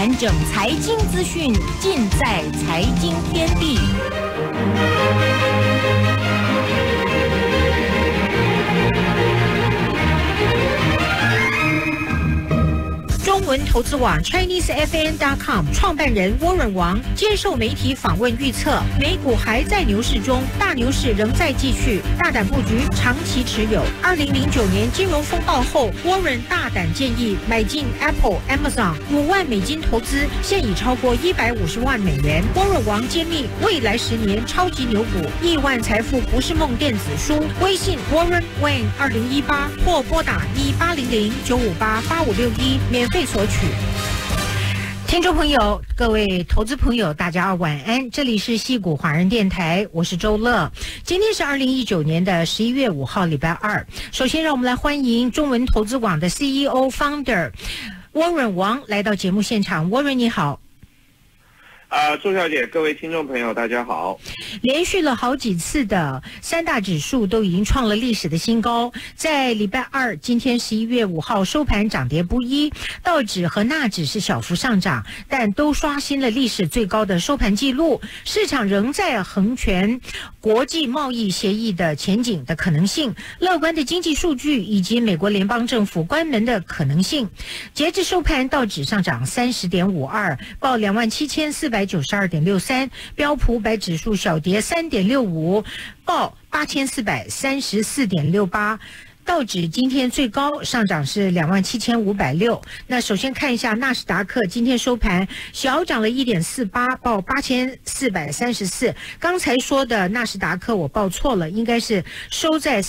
完整财经资讯尽在财经天地。中文投资网 ChineseFN.com 创办人沃伦王接受媒体访问预测，美股还在牛市中，大牛市仍在继续，大胆布局，长期持有。2009年金融风暴后，沃伦大胆建议买进 Apple、Amazon，5万美金投资，现已超过150万美元。沃伦王揭秘未来10年超级牛股，亿万财富不是梦电子书，微信 Warren Wayne 2018或拨打1800-958-8561免费索取。听众朋友，各位投资朋友，大家晚安，这里是矽谷华人电台，我是周乐。今天是2019年的11月5号，礼拜二。首先让我们来欢迎中文投资网的 CEO Founder Warren王来到节目现场。Warren 你好。 周小姐，各位听众朋友，大家好。 连续了好几次的三大指数都已经创了历史的新高，在礼拜二，今天11月5号收盘涨跌不一，道指和纳指是小幅上涨，但都刷新了历史最高的收盘纪录。市场仍在衡权国际贸易协议的前景的可能性，乐观的经济数据以及美国联邦政府关门的可能性。截至收盘，道指上涨30.52，报27,492.63，标普500指数小跌3.65，报8434.68。道指今天最高上涨是27,560。那首先看一下纳斯达克今天收盘小涨了1.48，报8434。刚才说的纳斯达克我报错了，应该是收在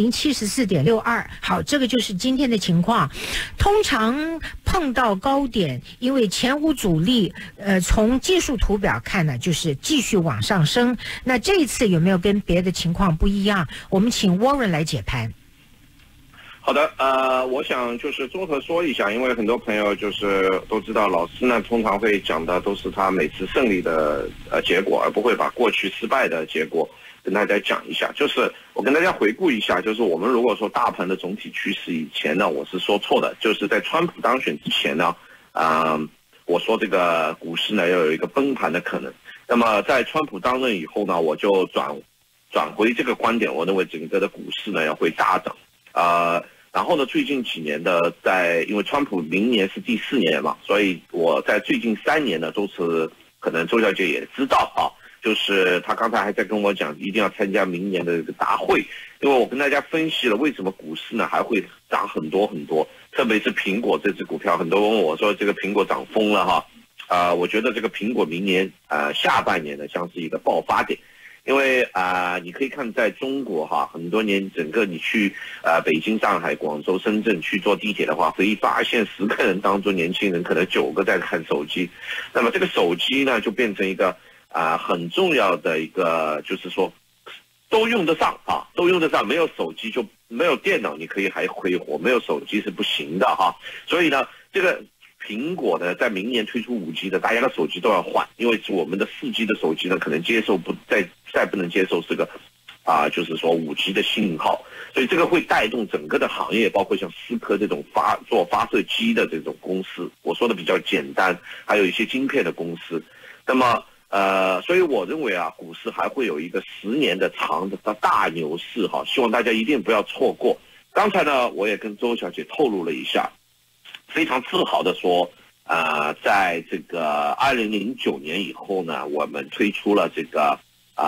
3074.62。好，这个就是今天的情况。通常碰到高点，因为前无阻力，从技术图表看呢，就是继续往上升。那这一次有没有跟别的情况不一样？我们请 Warren 来解盘。 好的，我想就是综合说一下，因为很多朋友就是都知道，老师呢通常会讲的都是他每次胜利的结果，而不会把过去失败的结果跟大家讲一下。就是我跟大家回顾一下，就是我们如果说大盘的总体趋势以前呢，我是说错的，就是在川普当选之前呢，我说这个股市呢要有一个崩盘的可能。那么在川普当任以后呢，我就转回这个观点，我认为整个的股市呢要会大涨。然后呢，最近几年的因为川普明年是第4年嘛，所以我在最近3年呢都是可能周小姐也知道啊，就是她刚才还在跟我讲一定要参加明年的这个大会，因为我跟大家分析了为什么股市呢还会涨很多很多，特别是苹果这只股票，很多人问我说这个苹果涨疯了哈，我觉得这个苹果明年下半年呢像是一个爆发点。因为你可以看在中国哈，很多年整个你去北京、上海、广州、深圳去坐地铁的话，可以发现10个人当中年轻人可能9个在看手机。那么这个手机呢，就变成一个很重要的一个，就是说都用得上啊，都用得上。没有手机就没有电脑，你可以还活，没有手机是不行的哈。所以呢，这个苹果呢，在明年推出5G 的，大家的手机都要换，因为我们的4G 的手机呢，可能再不能接受这个就是说5G 的信号，所以这个会带动整个的行业，包括像思科这种做发射机的这种公司，我说的比较简单，还有一些晶片的公司。那么所以我认为股市还会有一个10年的长的大牛市哈，希望大家一定不要错过。刚才呢，我也跟周小姐透露了一下。非常自豪的说，在这个2009年以后呢，我们推出了这个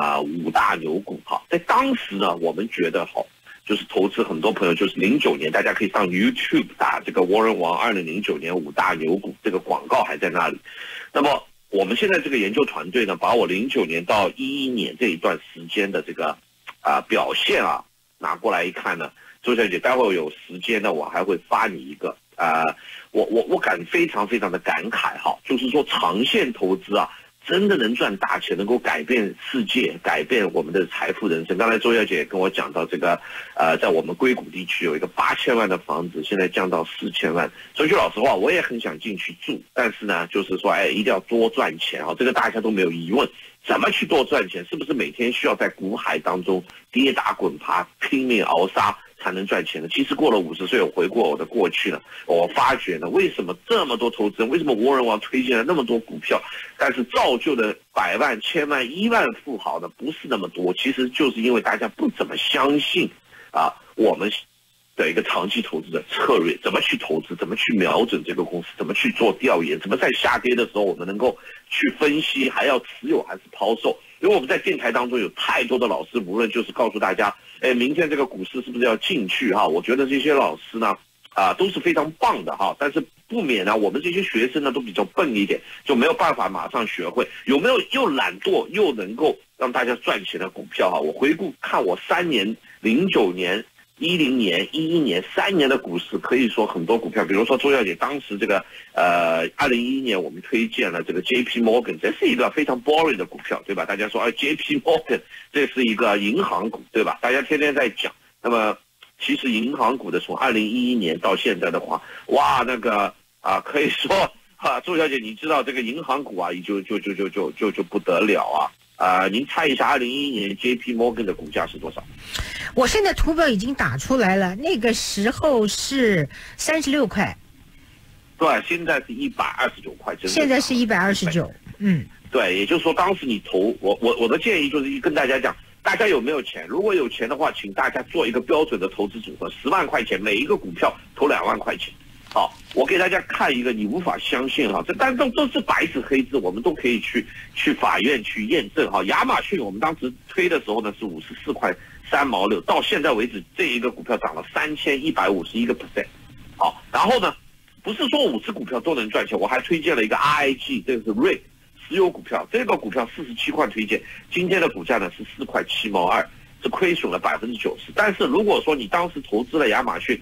5大牛股哈。在当时呢，我们觉得就是投资很多朋友就是09年，大家可以上 YouTube 打这个 Warren 王2009年5大牛股，这个广告还在那里。那么我们现在这个研究团队呢，把我09年到11年这一段时间的这个表现拿过来一看呢，周小姐，待会有时间呢，我还会发你一个。我非常非常的感慨哈，就是说长线投资真的能赚大钱，能够改变世界，改变我们的财富人生。刚才周小姐跟我讲到这个，在我们硅谷地区有一个8000万的房子，现在降到4000万。说句老实话，我也很想进去住，但是呢，就是说，一定要多赚钱这个大家都没有疑问。怎么去多赚钱？是不是每天需要在股海当中跌打滚爬、拼命熬杀？ 才能赚钱呢？其实过了50岁，我回过我的过去呢，我发觉呢，为什么这么多投资人，为什么沃伦王推荐了那么多股票，但是造就的百万、千万、亿万富豪呢不是那么多？其实就是因为大家不怎么相信我们的一个长期投资的策略，怎么去投资，怎么去瞄准这个公司，怎么去做调研，怎么在下跌的时候我们能够去分析，还要持有还是抛售。因为我们在电台当中有太多的老师，无论就是告诉大家，明天这个股市是不是要进去哈？我觉得这些老师呢，都是非常棒的哈，但是不免呢，我们这些学生呢都比较笨一点，就没有办法马上学会。有没有又懒惰又能够让大家赚钱的股票哈？我回顾看我3年，09年。10年、11年3年的股市，可以说很多股票，比如说周小姐当时这个2011年我们推荐了这个 JP Morgan， 这是一个非常 boring 的股票，对吧？大家说JP Morgan 这是一个银行股，对吧？大家天天在讲。那么其实银行股的从2011年到现在的话，哇，那个可以说周小姐，你知道这个银行股就不得了啊。您猜一下2011年 JP Morgan 的股价是多少？ 我现在图表已经打出来了，那个时候是36块。 对，现在是129块。 现在是129。 对，也就是说当时你投我的建议就是跟大家讲，大家有没有钱？如果有钱的话，请大家做一个标准的投资组合，10万块钱每一个股票投2万块钱。好，我给大家看一个你无法相信哈，但都是白纸黑字，我们都可以去法院去验证哈。亚马逊我们当时推的时候呢是54块3毛6，到现在为止这一个股票涨了3151%。好，然后呢，不是说5只股票都能赚钱，我还推荐了一个 RIG， 这个是瑞石油股票，这个股票47块推荐，今天的股价呢是4块7毛2，是亏损了90%。但是如果说你当时投资了亚马逊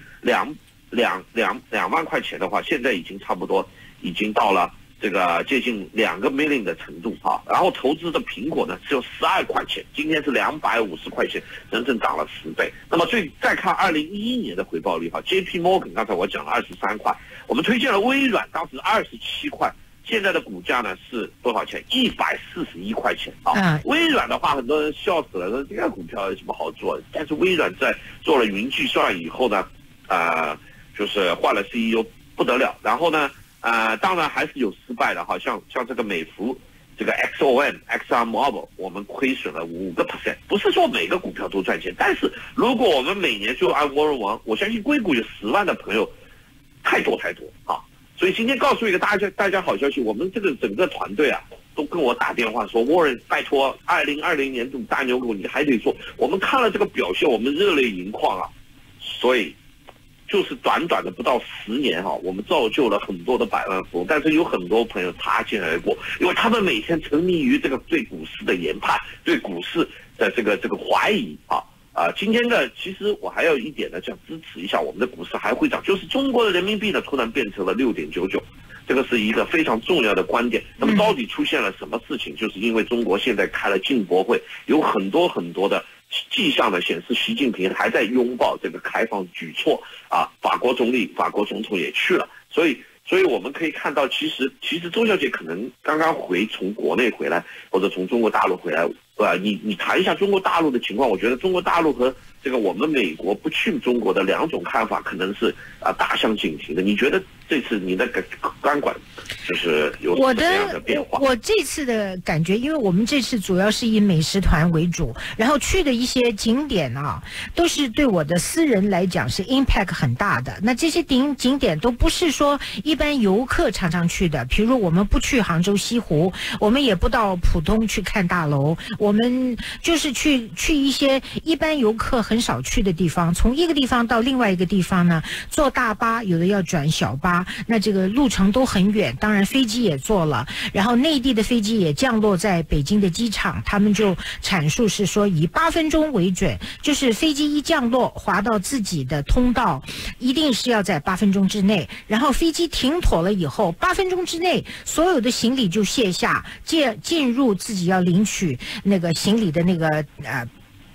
2万块钱的话，现在已经差不多已经到了这个接近2个 million 的程度啊。然后投资的苹果呢只有12块钱，今天是250块钱，整整涨了10倍。那么再看2011年的回报率哈 ，JP Morgan 刚才我讲了23块，我们推荐了微软，当时27块。现在的股价呢是多少钱？141块钱啊！微软的话，很多人笑死了，说这个股票有什么好做的？但是微软在做了云计算以后呢，就是换了 CEO 不得了。然后呢，当然还是有失败的，好像这个美孚，这个 ExxonMobil， 我们亏损了5%。不是说每个股票都赚钱，但是如果我们每年就按沃伦王，我相信硅谷有10万的朋友，太多啊！所以今天告诉一个大家好消息，我们这个整个团队都跟我打电话说，沃伦，拜托，2020年度大牛股你还得做。我们看了这个表现，我们热泪盈眶所以就是短短的不到10年我们造就了很多的百万富翁，但是有很多朋友擦肩而过，因为他们每天沉迷于这个对股市的研判，对股市的这个怀疑今天呢，其实我还有一点呢，想支持一下我们的股市还会涨，就是中国的人民币呢突然变成了6.99，这个是一个非常重要的观点。那么到底出现了什么事情？就是因为中国现在开了进博会，有很多的迹象呢显示习近平还在拥抱这个开放举措法国总统也去了，所以我们可以看到，其实周小姐可能刚刚从国内回来，或者从中国大陆回来，你谈一下中国大陆的情况。我觉得中国大陆和这个我们美国不去中国的2种看法，可能是大相径庭的。你觉得这次你的监管就是有什么样的变化？ 我这次的感觉，因为我们这次主要是以美食团为主，然后去的一些景点都是对我的私人来讲是 impact 很大的。那这些景点都不是说一般游客常常去的，比如我们不去杭州西湖，我们也不到浦东去看大楼，我们就是去一些一般游客很少去的地方，从一个地方到另外一个地方呢，坐大巴，有的要转小巴，那这个路程都很远，当然飞机也坐了，然后内地的飞机也降落在北京的机场，他们就阐述是说以8分钟为准，就是飞机一降落滑到自己的通道，一定是要在8分钟之内，然后飞机停妥了以后，8分钟之内所有的行李就卸下，进入自己要领取那个行李的那个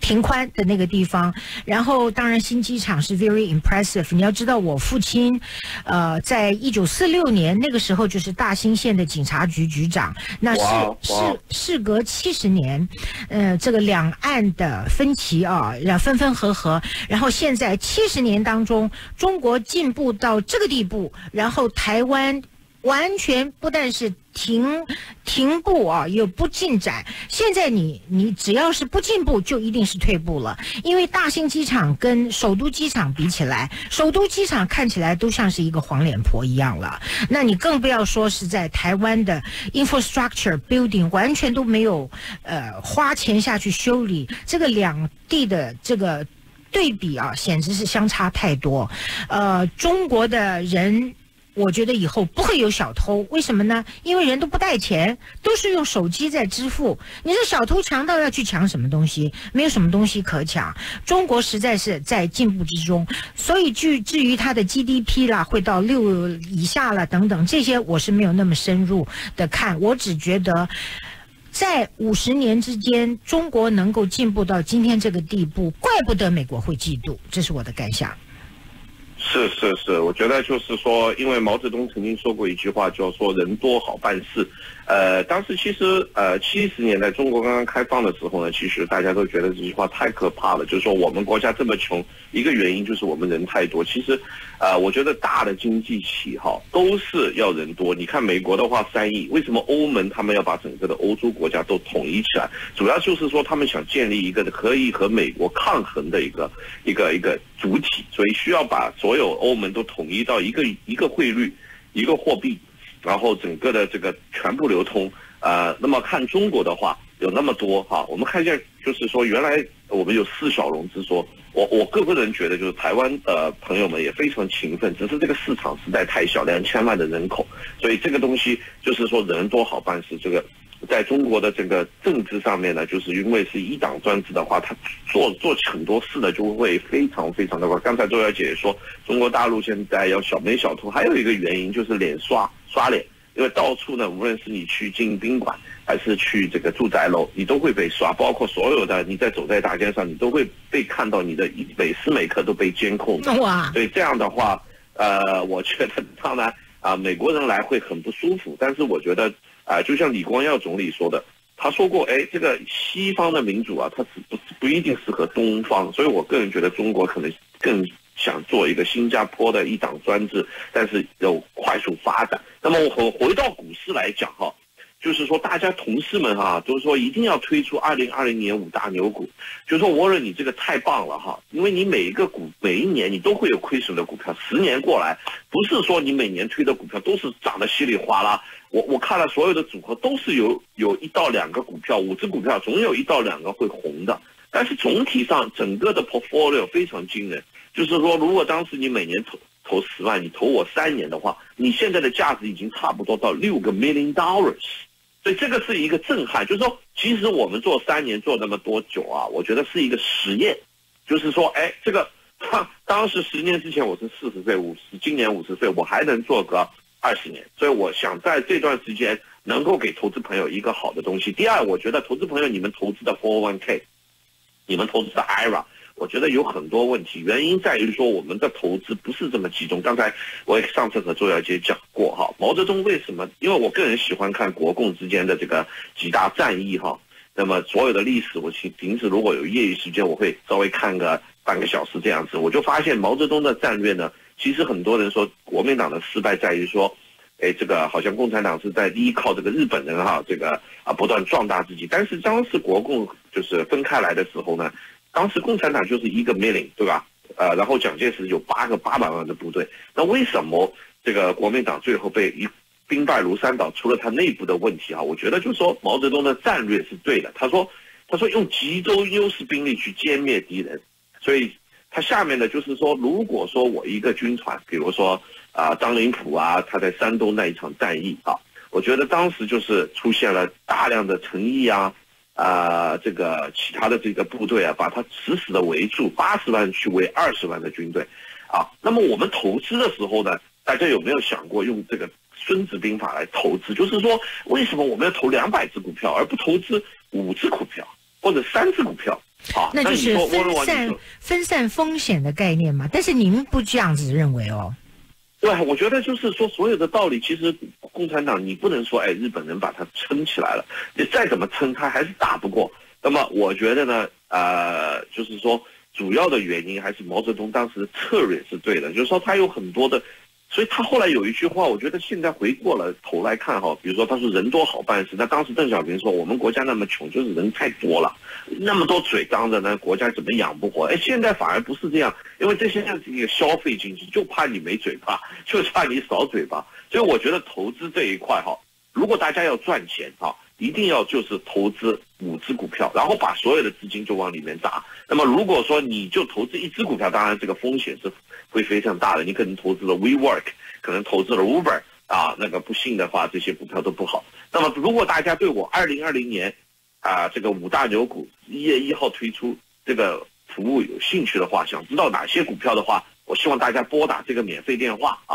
平宽的那个地方，然后当然新机场是 very impressive。你要知道，我父亲，在1946年那个时候就是大兴县的警察局局长，那事隔70年，这个两岸的分歧啊，分分合合，然后现在70年当中，中国进步到这个地步，然后台湾完全不但是停步啊，又不进展。现在你只要是不进步，就一定是退步了。因为大兴机场跟首都机场比起来，首都机场看起来都像是一个黄脸婆一样了。那你更不要说是在台湾的 infrastructure building 完全都没有花钱下去修理，这个两地的这个对比啊，简直是相差太多。中国的人，我觉得以后不会有小偷，为什么呢？因为人都不带钱，都是用手机在支付。你这小偷强盗要去抢什么东西？没有什么东西可抢。中国实在是在进步之中，所以至于它的 GDP 啦，会到6以下了等等，这些我是没有那么深入的看，我只觉得在50年之间，中国能够进步到今天这个地步，怪不得美国会嫉妒，这是我的感想。 是，我觉得就是说，因为毛泽东曾经说过一句话，叫说人多好办事。当时其实70年代中国刚刚开放的时候呢，其实大家都觉得这句话太可怕了，就是说我们国家这么穷，一个原因就是我们人太多。其实我觉得大的经济体都是要人多。你看美国的话3亿，为什么欧盟他们要把整个的欧洲国家都统一起来？主要就是说他们想建立一个可以和美国抗衡的一个主体，所以需要把所有欧盟都统一到一个汇率、一个货币，然后整个的这个全部流通。那么看中国的话，有那么多我们看见就是说，原来我们有4小龙之说。我个人觉得，就是台湾朋友们也非常勤奋，只是这个市场实在太小，2000万的人口，所以这个东西就是说人多好办事。这个在中国的这个政治上面呢，就是因为是一党专制的话，他做很多事呢就会非常非常的快。刚才周小姐也说，中国大陆现在要小煤小偷，还有一个原因就是脸刷脸。因为到处呢，无论是你去进宾馆，还是去这个住宅楼，你都会被刷，包括所有的你走在大街上，你都会被看到，你的每时每刻都被监控。 哇！ 所以这样的话，我觉得当然美国人来会很不舒服，但是我觉得就像李光耀总理说的，他说过，这个西方的民主它不一定适合东方，所以我个人觉得中国可能更想做一个新加坡的一党专制，但是有快速发展。那么我回到股市来讲就是说大家同事们都说一定要推出2020年5大牛股，就是说Warren你这个太棒了因为你每一年你都会有亏损的股票，10年过来，不是说你每年推的股票都是涨得稀里哗啦。我看了所有的组合都是有1到2个股票，5只股票总有1到2个会红的，但是总体上整个的 portfolio 非常惊人。就是说，如果当时你每年投10万，你投我3年的话，你现在的价值已经差不多到$6 million， 所以这个是一个震撼。就是说，其实我们做3年做那么多久我觉得是一个实验。就是说，这个当时10年之前我是40岁，50，今年50岁，我还能做个20年。所以我想在这段时间能够给投资朋友一个好的东西。第二，我觉得投资朋友你们投资的 401k， 你们投资的 IRA。我觉得有很多问题，原因在于说我们的投资不是这么集中。刚才我也上次和周小姐讲过毛泽东为什么？因为我个人喜欢看国共之间的这个几大战役那么所有的历史，我平时如果有业余时间，我会稍微看个半个小时这样子，我就发现毛泽东的战略呢，其实很多人说国民党的失败在于说，这个好像共产党是在依靠这个日本人这个不断壮大自己，但是当时国共就是分开来的时候呢。当时共产党就是1 million， 对吧？然后蒋介石有800万的部队，那为什么这个国民党最后被兵败如山倒？除了他内部的问题我觉得就是说毛泽东的战略是对的。他说用集中优势兵力去歼灭敌人，所以他下面的就是说，如果说我一个军团，比如说张灵甫他在山东那一场战役我觉得当时就是出现了大量的陈毅这个其他的这个部队把它死死的围住，80万去围20万的军队那么我们投资的时候呢，大家有没有想过用这个孙子兵法来投资？就是说为什么我们要投200只股票而不投资5只股票或者3只股票？ 好， 那就是你说分散风险的概念嘛。但是您不这样子认为哦？ 对，我觉得就是说，所有的道理，其实共产党你不能说，日本人把它撑起来了，你再怎么撑，他还是打不过。那么我觉得呢，就是说，主要的原因还是毛泽东当时的策略是对的，就是说他有很多的。所以他后来有一句话，我觉得现在回过了头来看哈，比如说他说人多好办事，那当时邓小平说我们国家那么穷，就是人太多了，那么多嘴张着呢，国家怎么养不活？现在反而不是这样，因为这现在是一个消费经济，就怕你没嘴巴，就怕你少嘴巴。所以我觉得投资这一块哈，如果大家要赚钱哈，一定要就是投资5只股票，然后把所有的资金就往里面砸。那么如果说你就投资1只股票，当然这个风险是会非常大的，你可能投资了 WeWork， 可能投资了 Uber 那个不幸的话，这些股票都不好。那么如果大家对我2020年这个5大牛股1月1号推出这个服务有兴趣的话，想知道哪些股票的话，我希望大家拨打这个免费电话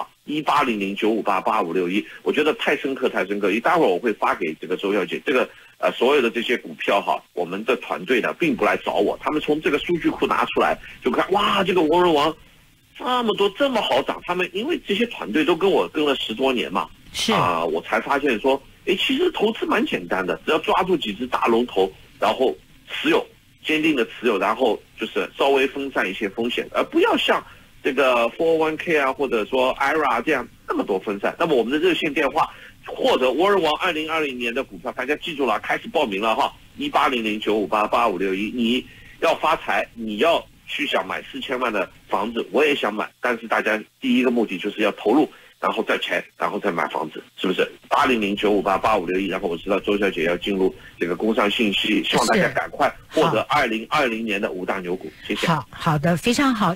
180095885561。我觉得太深刻，待会儿我会发给这个周小姐。这个所有的这些股票哈，我们的团队呢并不来找我，他们从这个数据库拿出来就看，哇，这个文人王这么多这么好涨，他们因为这些团队都跟我跟了10多年嘛， 是我才发现说，其实投资蛮简单的，只要抓住几只大龙头，然后坚定的持有，然后就是稍微分散一些风险，而不要像这个 401k 或者说 IRA 这样那么多分散。那么我们的热线电话或者沃尔王2020年的股票，大家记住了，开始报名了哈，180095885561。你要发财，你要去想买4000万的房子，我也想买，但是大家第一个目的就是要投入，然后再钱，然后再买房子，是不是？80095885561。然后我知道周小姐要进入这个工商信息，希望大家赶快获得2020年的5大牛股，谢谢。 好的，非常好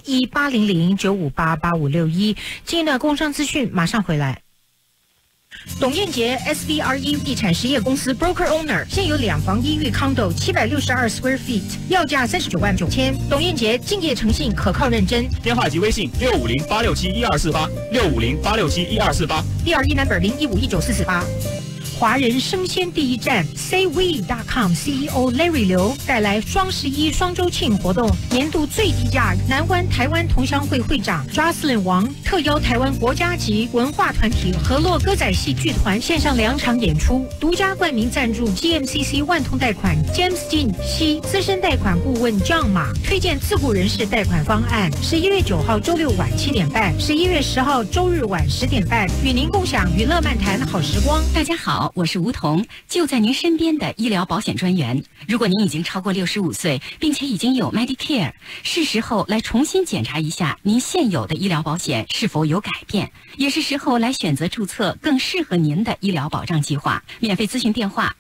，180095885561。今天的工商资讯马上回来。董彦杰 SVRE 地产实业公司 Broker Owner， 现有2房1寓 Condo 762 square feet， 要价39万9千。董彦杰敬业诚信，可靠认真。 电话及微信650-867-1248 650-867-1248， 第2E number 01519448。华人生鲜第一站 SayWe.com CEO Larry 刘带来双11双周庆活动，年度最低价南湾台湾同乡会会长 Jocelyn 王特邀台湾国家级文化团体河洛歌仔戏剧团线上2场演出，独家冠名赞助 GMCC 万通贷款 James 金西资深贷款顾问 John 马推荐自雇人士贷款方案。11月9号周六晚7点半，11月10号周日晚10点半，与您共享娱乐漫谈好时光。 大家好，我是吴彤，就在您身边的医疗保险专员。如果您已经超过65岁，并且已经有 Medicare， 是时候来重新检查一下您现有的医疗保险是否有改变，也是时候来选择注册更适合您的医疗保障计划。免费咨询电话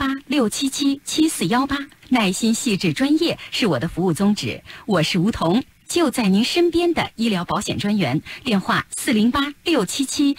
408-677-7418，耐心细致专业是我的服务宗旨。我是吴彤，就在您身边的医疗保险专员，电话408-677-7418。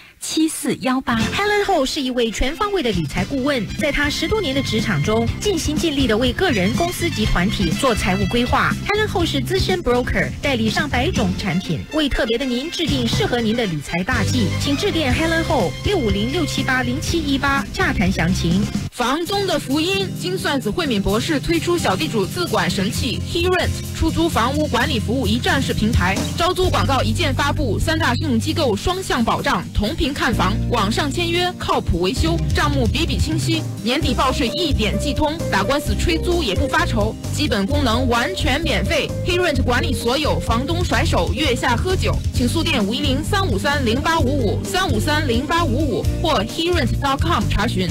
Helen Ho 是一位全方位的理财顾问，在他10多年的职场中，尽心尽力的为个人、公司及团体做财务规划。Helen Ho 是资深 broker， 代理上百种产品，为特别的您制定适合您的理财大计。请致电 Helen Ho 650-678-0718，洽谈详情。 房东的福音，精算子慧敏博士推出小地主自管神器 HeRent 出租房屋管理服务一站式平台，招租广告一键发布，3大信用机构双向保障，同频看房，网上签约，靠谱维修，账目比比清晰，年底报税一点即通，打官司吹租也不发愁，基本功能完全免费。HeRent 管理所有房东甩手月下喝酒，请速电510-353-0855 353-0855或 HeRent.com 查询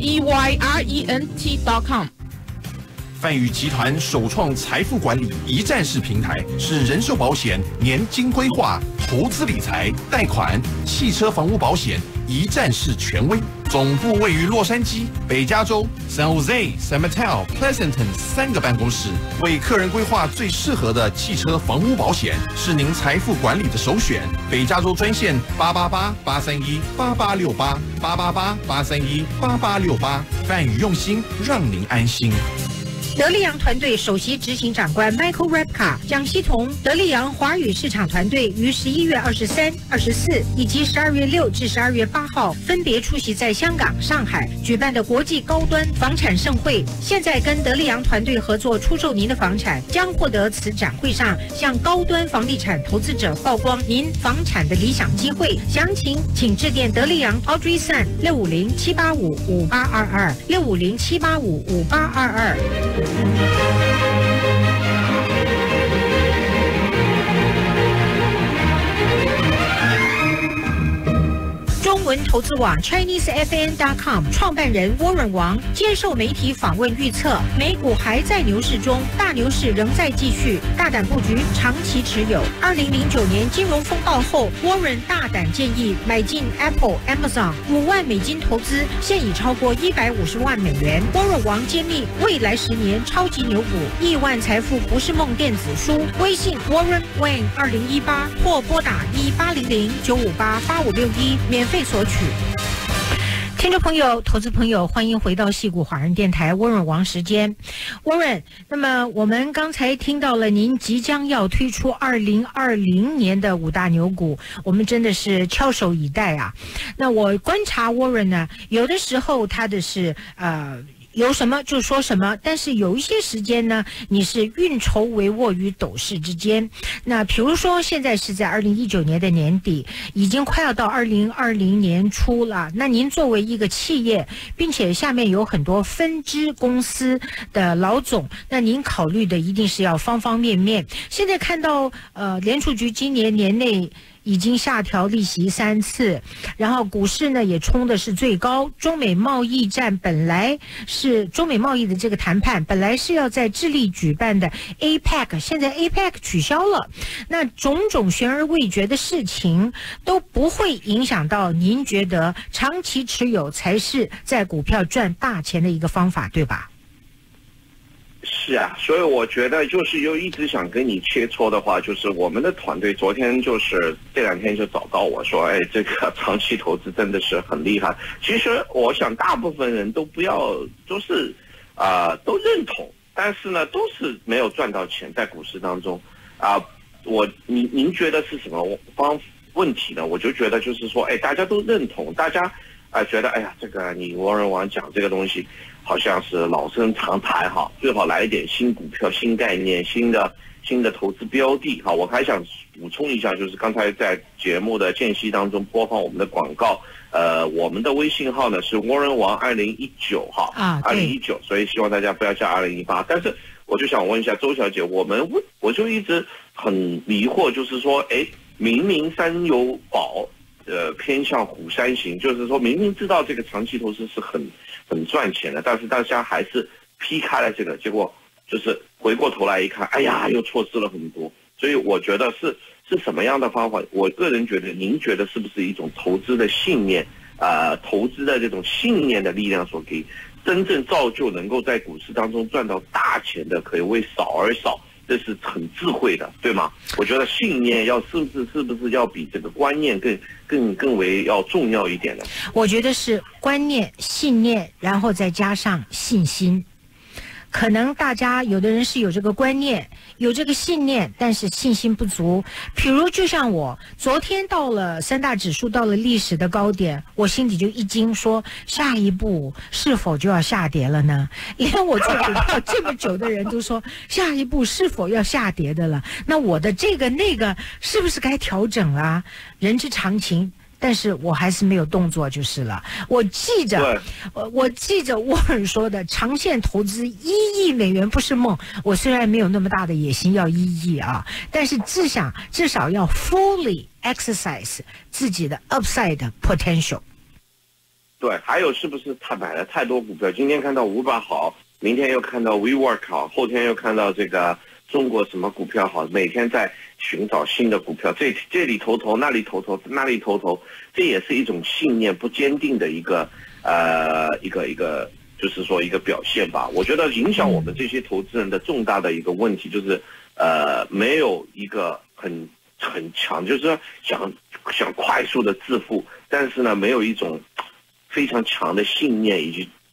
HEYRENT.com。 泛宇集团首创财富管理一站式平台，是人寿保险、年金规划、投资理财、贷款、汽车房屋保险一站式权威。总部位于洛杉矶、北加州、San Jose、San Mateo、Pleasanton 3个办公室，为客人规划最适合的汽车房屋保险，是您财富管理的首选。北加州专线888-831-8868 888-831-8868，泛宇用心，让您安心。 德利扬团队首席执行长官 Michael Repka 将协同德利扬华语市场团队于11月23、24以及12月6至12月8号分别出席在香港、上海举办的国际高端房产盛会。现在跟德利扬团队合作出售您的房产，将获得此展会上向高端房地产投资者曝光您房产的理想机会。详情请致电德利扬 Audrey Sun 650-785-5822 650-785-5822。中文投资网 ChineseFN.com 创办人沃伦王接受媒体访问预测，美股还在牛市中，大牛市仍在继续，大胆布局，长期持有。2009年金融风暴后，沃伦大胆建议买进 Apple、Amazon， 5万美金投资，现已超过150万美元。沃伦王揭秘未来10年超级牛股，亿万财富不是梦电子书。微信 Warren Wang 2018或拨打1800-958-8561免费索取。听众朋友、投资朋友，欢迎回到矽谷华人电台Warren王时间。Warren，那么我们刚才听到了您即将要推出2020年的5大牛股，我们真的是翘首以待啊。那我观察 Warren 呢，有的时候他的是有什么就说什么，但是有一些时间呢，你是运筹帷幄于斗室之间。那比如说现在是在2019年的年底，已经快要到2020年初了。那您作为一个企业，并且下面有很多分支公司的老总，那您考虑的一定是要方方面面。现在看到联储局今年年内已经下调利息3次，然后股市呢也冲的是最高。中美贸易战本来是中美贸易的这个谈判本来是要在智利举办的 APEC， 现在 APEC 取消了。那种种悬而未决的事情都不会影响到您觉得长期持有才是在股票赚大钱的一个方法，对吧？ 是啊，所以我觉得就是又一直想跟你切磋的话，就是我们的团队昨天就是这2天就找到我说，哎，这个长期投资真的是很厉害。其实我想大部分人都不要都是都认同，但是呢都是没有赚到钱在股市当中您觉得是什么问题呢？我就觉得就是说，哎，大家都认同，大家觉得哎呀，这个你沃伦王讲这个东西好像是老生常谈哈，最好来一点新股票、新概念、新的投资标的哈。我还想补充一下，就是刚才在节目的间隙当中播放我们的广告，我们的微信号呢是沃伦王2019哈，2019，所以希望大家不要加2018。但是我就想问一下周小姐，我就一直很迷惑，就是说，哎，明明三有宝。偏向虎山行，就是说明明知道这个长期投资是很赚钱的，但是大家还是劈开了这个，结果就是回过头来一看，哎呀，又错失了很多。所以我觉得是什么样的方法？我个人觉得，您觉得是不是一种投资的信念？投资的这种信念的力量所给真正造就能够在股市当中赚到大钱的，可以为少而少。这是很智慧的，对吗？我觉得信念是不是要比这个观念更为要重要一点呢？ 我觉得是观念、信念，然后再加上信心。可能大家有的人是有这个观念，有这个信念，但是信心不足。比如就像我昨天到了3大指数到了历史的高点，我心里就一惊，说下一步是否就要下跌了呢？连我做股票这么久的人都说下一步是否要下跌的了，那我的这个那个是不是该调整啊？人之常情。但是我还是没有动作就是了。我记着沃伦说的长线投资1亿美元不是梦。我虽然没有那么大的野心要1亿啊，但是至少要 fully exercise 自己的 upside potential。 对，还有是不是他买了太多股票？今天看到500好，明天又看到 WeWork 好，后天又看到这个中国什么股票好，每天在寻找新的股票，这里投，那里投，那里投，这也是一种信念不坚定的一个就是说一个表现吧。我觉得影响我们这些投资人的重大的一个问题就是没有一个很强，就是说想快速的致富，但是呢没有一种非常强的信念以及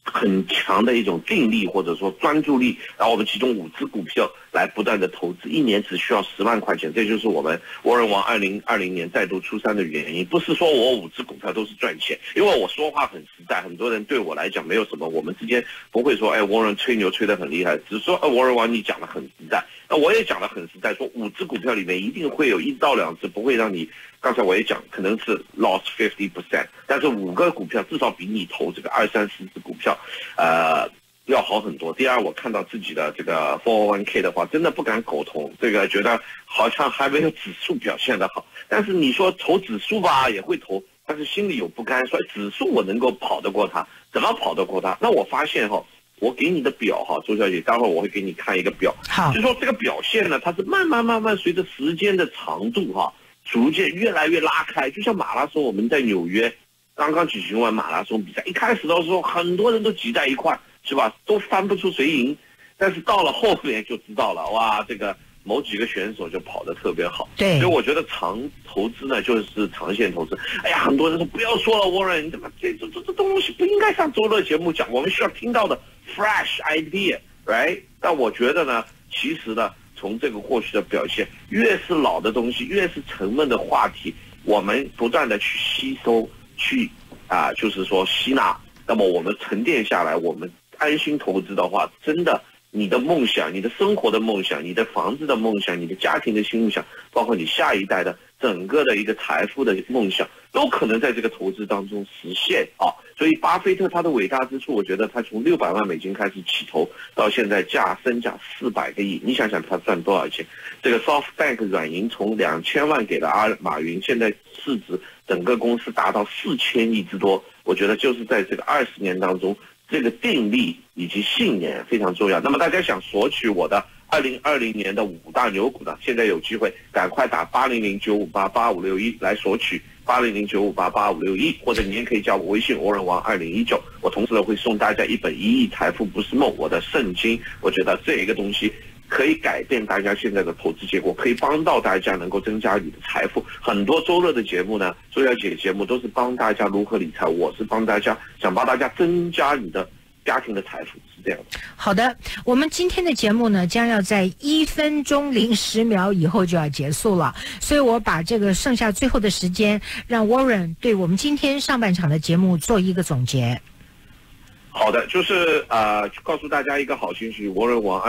很强的一种定力或者说专注力，然后我们其中5只股票来不断的投资，一年只需要10万块钱，这就是我们沃伦王2020年再度出山的原因。不是说我5只股票都是赚钱，因为我说话很实在，很多人对我来讲没有什么，我们之间不会说沃伦吹牛吹得很厉害，只是说沃伦王你讲得很实在，那我也讲得很实在，说5只股票里面一定会有1到2只不会让你，刚才我也讲可能是 lost 50%， 但是5个股票至少比你投这个2、3、4只股票要好很多。第二，我看到自己的这个 401k 的话，真的不敢苟同，这个觉得好像还没有指数表现得好。但是你说投指数吧，也会投，但是心里有不甘，所以指数我能够跑得过它，怎么跑得过它？那我发现我给你的表周小姐，待会儿我会给你看一个表， 好， 就说这个表现呢，它是慢慢随着时间的长度逐渐越来越拉开，就像马拉松，我们在纽约刚刚举行完马拉松比赛，一开始的时候很多人都挤在一块，是吧？都翻不出谁赢，但是到了后面就知道了，哇，这个某几个选手就跑得特别好。 对， 所以我觉得长投资呢，就是长线投资。哎呀，很多人说不要说了，Warren，你怎么这东西不应该上周乐节目讲，我们需要听到的 fresh idea，right？ 但我觉得呢，其实呢，从这个过去的表现，越是老的东西，越是沉闷的话题，我们不断的去吸收，去就是说吸纳，那么我们沉淀下来，我们安心投资的话，真的，你的梦想、你的生活的梦想、你的房子的梦想、你的家庭的梦想，包括你下一代的整个的一个财富的梦想，都可能在这个投资当中实现所以巴菲特他的伟大之处，我觉得他从600万美金开始起投，到现在身价400个亿，你想想他赚多少钱？这个 SoftBank 软银从2000万给了马云，现在市值整个公司达到4000亿之多，我觉得就是在这个20年当中，这个定力以及信念非常重要。那么大家想索取我的2020年的5大牛股呢，现在有机会赶快打80095885561来索取80095885561，或者你也可以加我微信Warren王2019，我同时呢会送大家一本1亿财富不是梦，我的圣经。我觉得这一个东西可以改变大家现在的投资结果，可以帮到大家能够增加你的财富。很多周乐的节目呢，周小姐节目都是帮大家如何理财，我是帮大家想帮大家增加你的家庭的财富，是这样的。 好的，我们今天的节目呢，将要在1分钟010秒以后就要结束了，所以我把这个剩下最后的时间，让 Warren 对我们今天上半场的节目做一个总结。 好的，就是告诉大家一个好消息，Warren王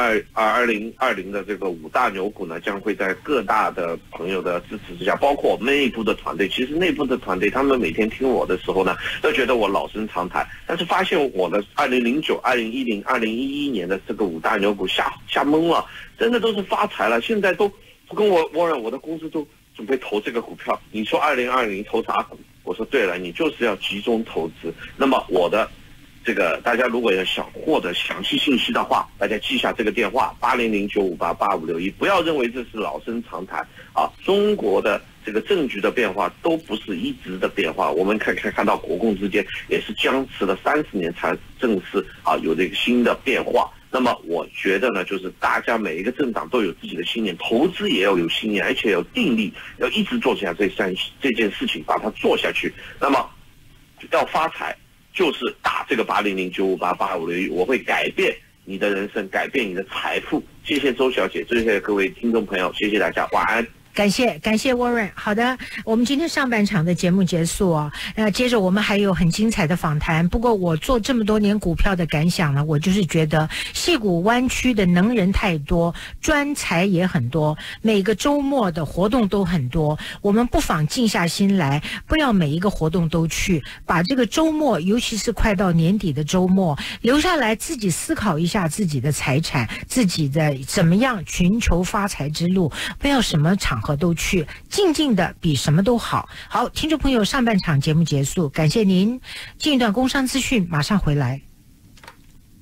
2020的这个5大牛股呢，将会在各大的朋友的支持之下，包括我们内部的团队。其实内部的团队他们每天听我的时候呢，都觉得我老生常谈，但是发现我的2009、2010、2011年的这个5大牛股吓懵了，真的都是发财了。现在都跟Warren，我的公司都准备投这个股票。你说2020投啥股？我说对了，你就是要集中投资。那么我的这个大家如果要想获得详细信息的话，大家记下这个电话80095885561，不要认为这是老生常谈中国的这个政局的变化都不是一直的变化，我们可以看到国共之间也是僵持了30年才正式有这个新的变化。那么我觉得呢，就是大家每一个政党都有自己的信念，投资也要有信念，而且有定力，要一直做下这件事情，把它做下去。那么要发财，就是打这个80095885561，我会改变你的人生，改变你的财富。谢谢周小姐，谢谢各位听众朋友，谢谢大家，晚安。 感谢 Warren。 好的，我们今天上半场的节目结束接着我们还有很精彩的访谈。不过我做这么多年股票的感想呢，我就是觉得矽谷湾区的能人太多，专才也很多，每个周末的活动都很多，我们不妨静下心来，不要每一个活动都去，把这个周末，尤其是快到年底的周末留下来，自己思考一下自己的财产，自己的怎么样寻求发财之路，不要什么场合都去，静静的比什么都好。好，听众朋友，上半场节目结束，感谢您。进一段工商资讯，马上回来。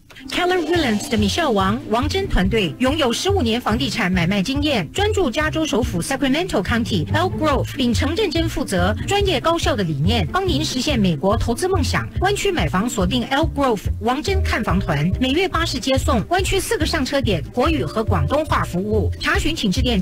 Keller Williams 的米歇尔王真团队拥有15年房地产买卖经验，专注加州首府 Sacramento County Elk Grove， 秉承认真负责、专业高效的理念，帮您实现美国投资梦想。湾区买房锁定 Elk Grove 王真看房团，每月巴士接送，湾区4个上车点，国语和广东话服务。查询请致电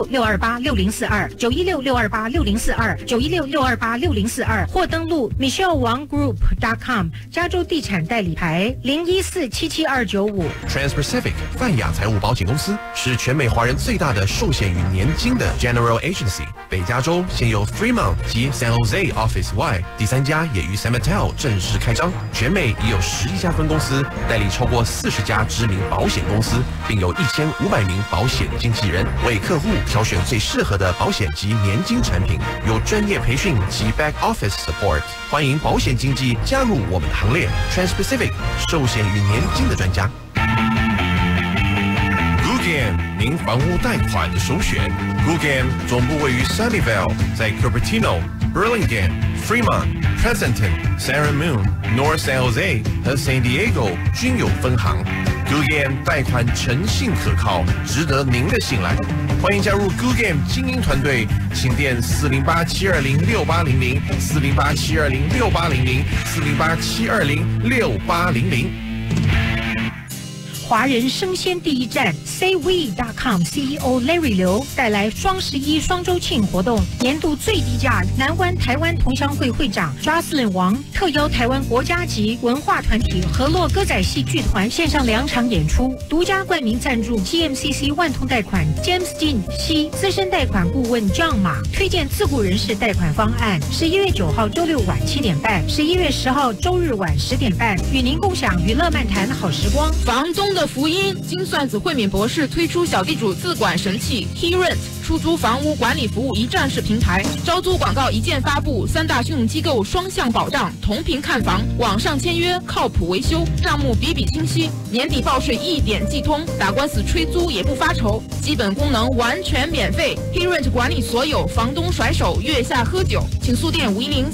916-628-6042，916-628-6042，916-628-6042，或登录 michellewang.group.com， 加州地产代理牌014-77295。 Trans-Pacific 泛亚财务保险公司是全美华人最大的寿险与年金的 General Agency。北加州现有 Fremont 及 San Jose Office 外，第3家也于 San Mateo 正式开张。全美已有11家分公司，代理超过40家知名保险公司，并有1500名保险经纪人，为客户挑选最适合的保险及年金产品，有专业培训及 Back Office Support。欢迎保险经纪加入我们的行列 ，Trans-Pacific 寿险与年金的专家。Guggenheim 您房屋贷款的首选。Guggenheim 总部位于 Sunnyvale， 在 Cupertino、Burlingame、Fremont、Pleasanton、San Ramon、North San Jose 和 San Diego 均有分行。Guggenheim 贷款诚信可靠，值得您的信赖。欢迎加入 Guggenheim 精英团队，请电408-720-6800、408-720-6800、408-720-6800。 华人生鲜第一站 SayWe.com CEO Larry 刘带来双11双周庆活动，年度最低价。南湾台湾同乡会会长 Jocelyn 王特邀台湾国家级文化团体河洛歌仔戏剧团线上2场演出，独家冠名赞助 GMCC 万通贷款 James Dean 西资深贷款顾问 John 马推荐自雇人士贷款方案。11月9号周六晚7点半，11月10号周日晚10点半，与您共享娱乐漫谈好时光。 房东的福音，金算子惠勉博士推出小地主自管神器 HeRent 出租房屋管理服务一站式平台，招租广告一键发布，3大信用机构双向保障，同频看房，网上签约，靠谱维修，账目比比清晰，年底报税一点即通，打官司吹租也不发愁，基本功能完全免费。HeRent 管理所有房东甩手月下喝酒，请速电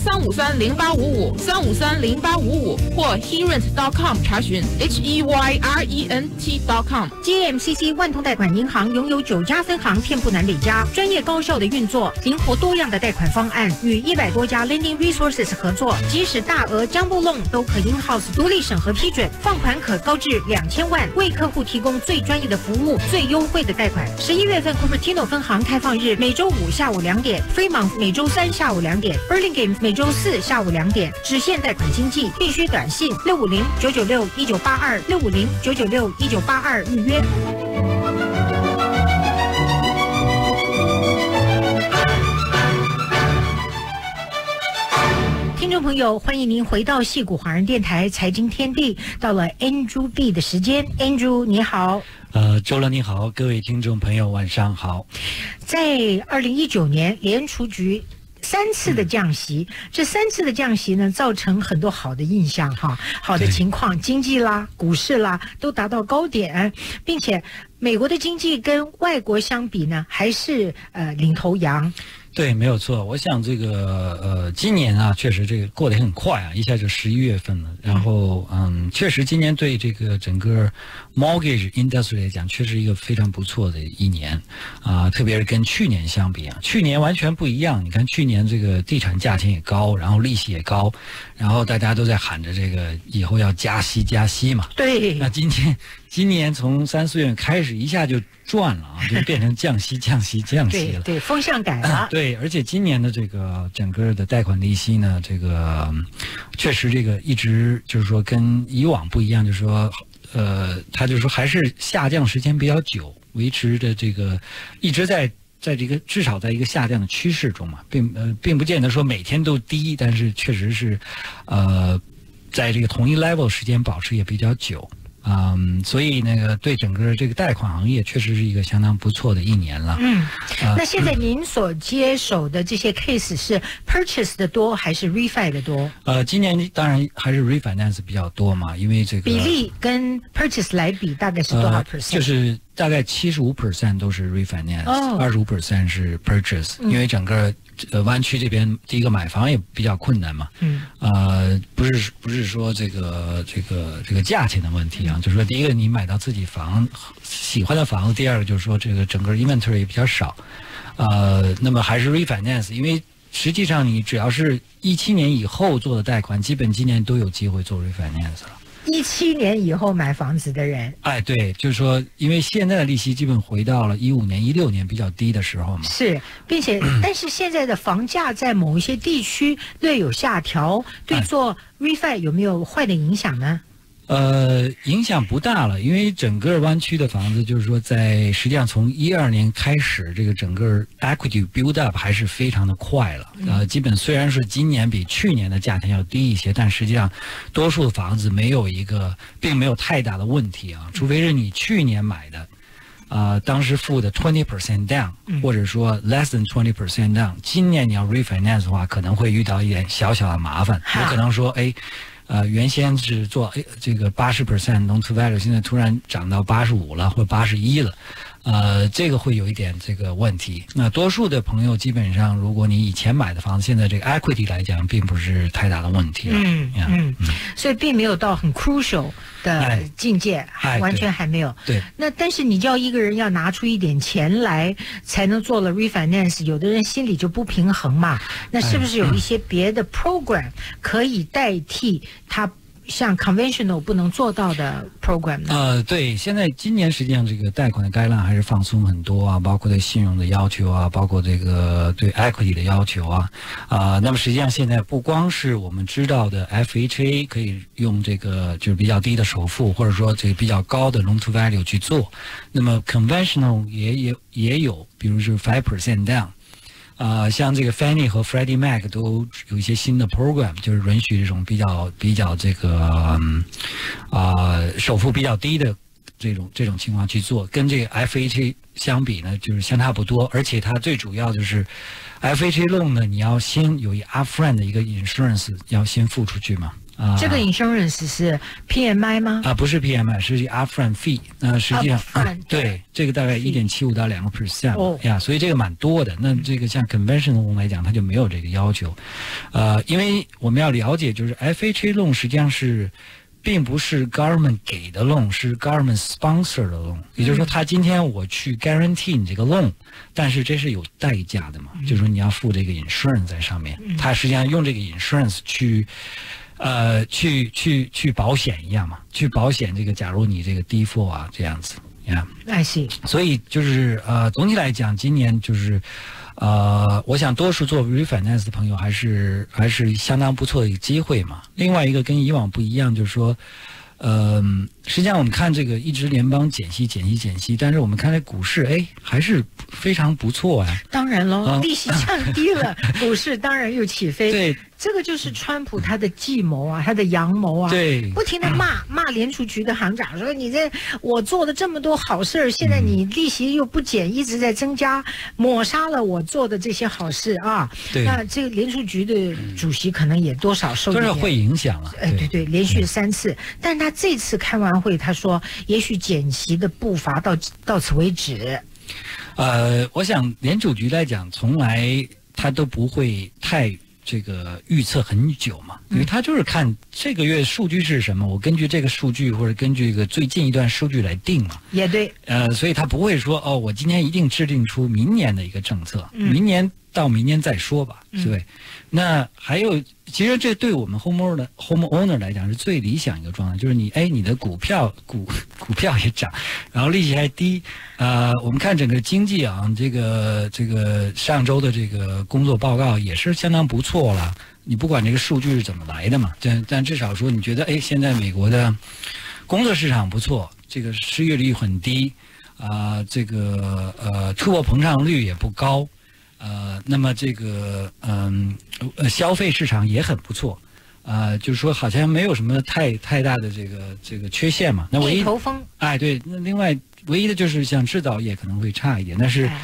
510-353-0855 或 HeRent.com 查询 HEYRENT.com。 GMCC 万通贷款银行拥有9家分行，遍布南北加，专业高效的运作，灵活多样的贷款方案，与100多家 Lending Resources 合作，即使大额 Jumbo Loan 都可 in-house 独立审核批准，放款可高至2000万，为客户提供最专业的服务，最优惠的贷款。11月份 Cupertino 分行开放日每周5下午2点，Fremont 每周3下午2点，Burlingame 每周4下午2点，只限贷款经纪，必须短信650-996-1982，650-996-1982预约。听众朋友，欢迎您回到矽谷华人电台财经天地，到了 Andrew B 的时间。Andrew 你好。 周乐你好，各位听众朋友晚上好。 在2019年联储局3次的降息，这3次的降息呢，造成很多好的印象哈，好的情况，经济啦、股市啦都达到高点，并且美国的经济跟外国相比呢，还是领头羊。 对，没有错。我想这个今年啊，确实这个过得很快啊，一下就11月份了。然后确实今年对这个整个 mortgage industry 来讲，确实一个非常不错的一年啊，特别是跟去年相比啊，去年完全不一样。你看去年这个地产价钱也高，然后利息也高，然后大家都在喊着这个以后要加息嘛。 对。 那今年从3、4月开始一下就转了啊，就变成降息了。 对，风向改了。 对，而且今年的这个整个的贷款利息呢，这个确实这个一直就是说跟以往不一样，就是说他就是说还是下降时间比较久，维持的这个一直在这个至少在一个下降的趋势中嘛，并不见得说每天都低，但是确实是在这个同一 level 时间保持也比较久。所以那个对整个这个贷款行业确实是一个相当不错的一年了。 那现在您所接手的这些 case 是 purchase 的多还是 refi 的多？ 今年当然还是 refinance 比较多嘛，因为这个比例跟 purchase 来比大概是多少 percent？ 就是大概75% 都是 refinance，25% 是 purchase，因为整个湾区这边第一个买房也比较困难嘛，不是说这个价钱的问题啊，就是说第一个你买到自己喜欢的房子，第二个就是说这个整个 inventory 也比较少，那么还是 refinance， 因为实际上你只要是17年以后做的贷款，基本今年都有机会做 refinance 了。 17年以后买房子的人， 对，就是说，因为现在的利息基本回到了15年、16年比较低的时候嘛。 是，并且，但是现在的房价在某一些地区略有下调，对做 refi 有没有坏的影响呢？ 影响不大了，因为整个湾区的房子，就是说实际上从12年开始，这个整个 equity build up 还是非常的快了。基本虽然是今年比去年的价钱要低一些，但实际上多数的房子并没有太大的问题啊，除非是你去年买的。当时付的 20% down， 或者说 less than 20% down， 今年你要 refinance 的话，可能会遇到一点小小的麻烦，有可能说，原先是做这个80% loan to value， 现在突然涨到85了或81了，这个会有一点这个问题。那多数的朋友基本上，如果你以前买的房子，现在这个 equity 来讲，并不是太大的问题了。 所以并没有到很 crucial 的境界，完全还没有。 对。 那但是你叫一个人要拿出一点钱来才能做了 refinance， 有的人心里就不平衡嘛。那是不是有一些别的 program 可以代替他像 conventional 不能做到的 program 呢？ 对，现在今年实际上这个贷款的概览还是放松很多啊，包括对信用的要求啊，包括这个对 equity 的要求啊，那么实际上现在不光是我们知道的 FHA 可以用这个就是比较低的首付，或者说这个比较高的 loan to value 去做，那么 conventional 也有，比如是 5% down。像这个 Fannie 和 Freddie Mac 都有一些新的 program， 就是允许这种比较这个首付比较低的这种情况去做，跟这个 FHA 相比呢，就是相差不多，而且它最主要就是 FHA loan 呢，你要先有一 upfront 的一个 insurance 要先付出去嘛。 这个 insurance 是 PMI 吗？ 不是 PMI， 是 upfront fee。实际上对这个大概1.75%到2%呀，所以这个蛮多的。那这个像 conventional loan 来讲，它就没有这个要求。因为我们要了解，就是 FHA loan 实际上并不是 government 给的 loan， 是 government sponsor 的 loan。也就是说，他今天我去 guarantee 你这个 loan， 但是这是有代价的嘛，就是说你要付这个 insurance 在上面。他实际上用这个 insurance去保险一样嘛，去保险这个假如你这个 default 啊这样子呀。 I see。 所以就是总体来讲，今年就是我想多数做 refinance 的朋友还是相当不错的一个机会嘛。另外一个跟以往不一样，就是说实际上我们看这个一直联邦减息，但是我们看这股市还是非常不错啊。 当然喽，利息降低了，股市当然又起飞。 对。 这个就是川普他的计谋啊，他的阳谋啊， 对， 不停的骂联储局的行长，说你我做的这么多好事，现在你利息又不减，一直在增加，抹杀了我做的这些好事啊。 对， 那这个联储局的主席可能也多少受一点， 多少会影响了。 对，连续3次，但他这次开完会，他说也许减息的步伐到此为止。 我想联储局来讲，从来他都不会太这个预测很久嘛，因为他就是看这个月数据是什么，我根据这个数据或者根据一个最近一段数据来定嘛。 也对。 所以他不会说我今天一定制定出明年的一个政策，明年到明年再说吧，对。那还有，其实这对我们 homeowner 来讲是最理想一个状态，就是你的股票也涨，然后利息还低。我们看整个经济啊，这个上周的这个工作报告也是相当不错了。你不管这个数据是怎么来的嘛，但至少说你觉得现在美国的工作市场不错，这个失业率很低，这个通货膨胀率也不高。那么这个消费市场也很不错，就是说好像没有什么太大的这个缺陷嘛。那唯一头风。 对，那另外唯一的就是像制造业可能会差一点，但是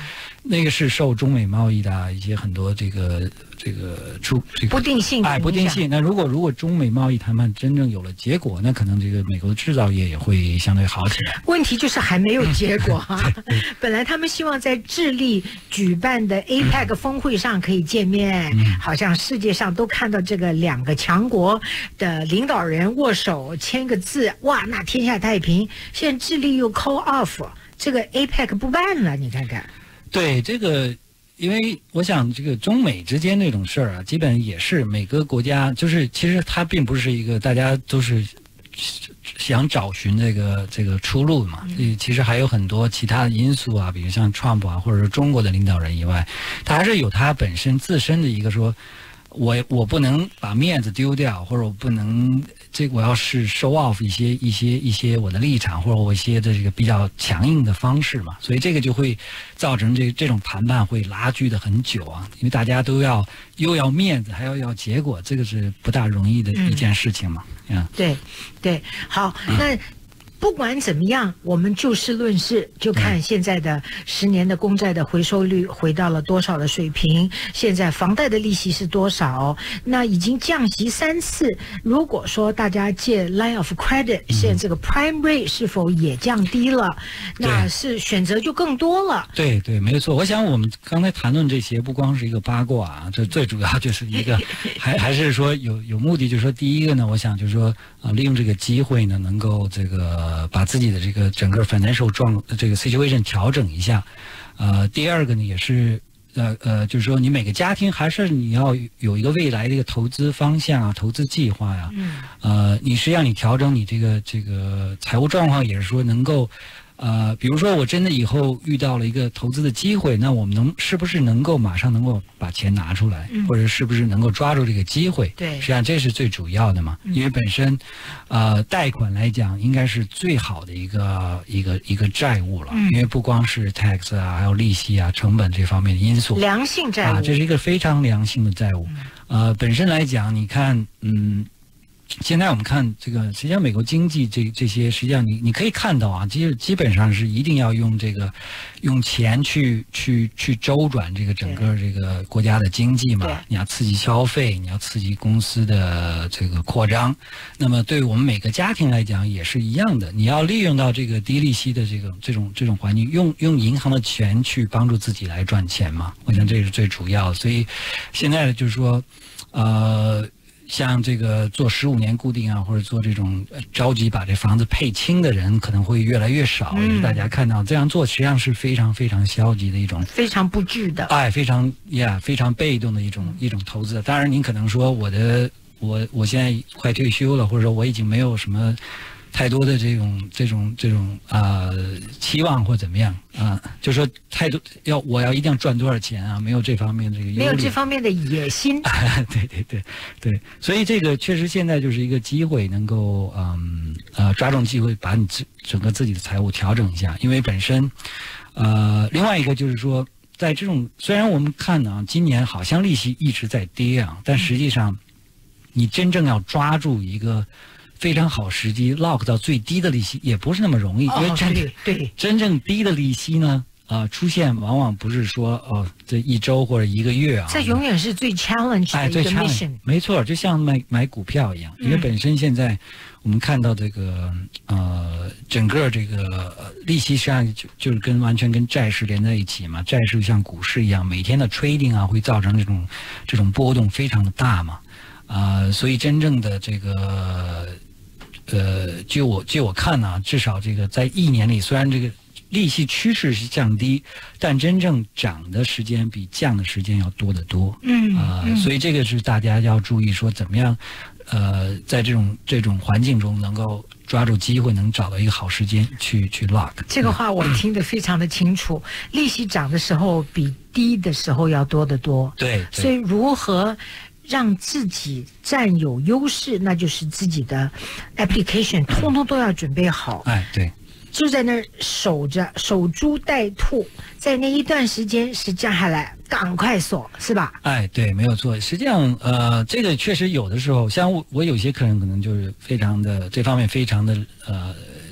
那个是受中美贸易的一些很多这个不定性不定性。那如果中美贸易谈判真正有了结果，那可能这个美国的制造业也会相对好起来。 问题就是还没有结果啊！本来他们希望在智利举办的 APEC 峰会上可以见面，好像世界上都看到这个2个强国的领导人握手签个字，哇，那天下太平。现在智利又 call off 这个 APEC 不办了，你看看。 对这个。因为我想，这个中美之间那种事儿啊，基本也是每个国家，就是其实它并不是一个大家都是想找寻这个出路嘛。其实还有很多其他的因素啊，比如像 Trump 啊，或者是中国的领导人以外，他还是有他本身自身的一个说，我不能把面子丢掉，或者我不能我要是 show off 一些我的立场，或者我一些的这个比较强硬的方式嘛，所以这个就会造成这种谈判会拉锯的很久啊，因为大家都又要面子，还要结果，这个是不大容易的一件事情嘛。 对，好，那。不管怎么样，我们就事论事，就看现在的10年的公债的回收率回到了多少的水平，现在房贷的利息是多少，那已经降息3次，如果说大家借 line of credit， 现在这个 prime rate 是否也降低了，那是选择就更多了。对， 没错。我想我们刚才谈论这些不光是一个八卦啊，这最主要就是一个还是说有目的，就是说第一个呢，我想就是说利用这个机会呢，能够这个把自己的这个整个 financial 这个 situation 调整一下。第二个呢，也是就是说你每个家庭还是你要有一个未来的一个投资方向啊，投资计划呀。你实际上你调整你这个财务状况，也是说能够。比如说我真的以后遇到了一个投资的机会，那我们是不是能够马上能够把钱拿出来，或者是不是能够抓住这个机会？ 对， 实际上这是最主要的嘛。因为本身，贷款来讲应该是最好的一个债务了，因为不光是 tax 啊，还有利息啊、成本这方面的因素， 良性债务这是一个非常良性的债务。本身来讲，你看，现在我们看这个，实际上美国经济这些，实际上你可以看到啊，基本上是一定要用钱去周转这个整个这个国家的经济嘛。你要刺激消费，你要刺激公司的这个扩张。那么对于我们每个家庭来讲也是一样的，你要利用到这个低利息的这种环境，用银行的钱去帮助自己来赚钱嘛。我想这是最主要的。所以现在就是说，像这个做15年固定啊，或者做这种着急把这房子配清的人可能会越来越少，因为大家看到这样做实际上是非常非常消极的一种， 非常不智的， 非常被动的一种投资。当然您可能说我现在快退休了，或者说我已经没有什么太多的这种期望或怎么样啊，就说我要一定要赚多少钱啊，没有这方面这个忧虑， 没有这方面的野心。 对，所以这个确实现在就是一个机会，能够抓住机会，把你整个自己的财务调整一下。因为本身另外一个就是说，在这种虽然我们看呢，今年好像利息一直在跌啊，但实际上你真正要抓住一个非常好时机 lock 到最低的利息也不是那么容易，因为真正低的利息呢，出现往往不是说这1周或者1个月啊， 这永远是最 challenge 的一个 mission。 没错，就像买股票一样，因为本身现在我们看到这个整个这个利息实际上就是完全跟债市连在一起嘛，债市像股市一样，每天的 trading 啊会造成这种波动非常的大嘛，所以真正的这个。据我看呢，至少这个在1年里，虽然这个利息趋势是降低，但真正涨的时间比降的时间要多得多。所以这个是大家要注意，说怎么样，在这种环境中能够抓住机会，能找到一个好时间去 lock。 这个话我听得非常的清楚，利息涨的时候比低的时候要多得多。 对， 所以如何让自己占有优势，那就是自己的 application 通通都要准备好。 对， 就在那儿守株待兔，在那一段时间是降下来，赶快锁，是吧？ 对，没有错。实际上，这个确实有的时候，像我有些客人可能就是非常的这方面非常的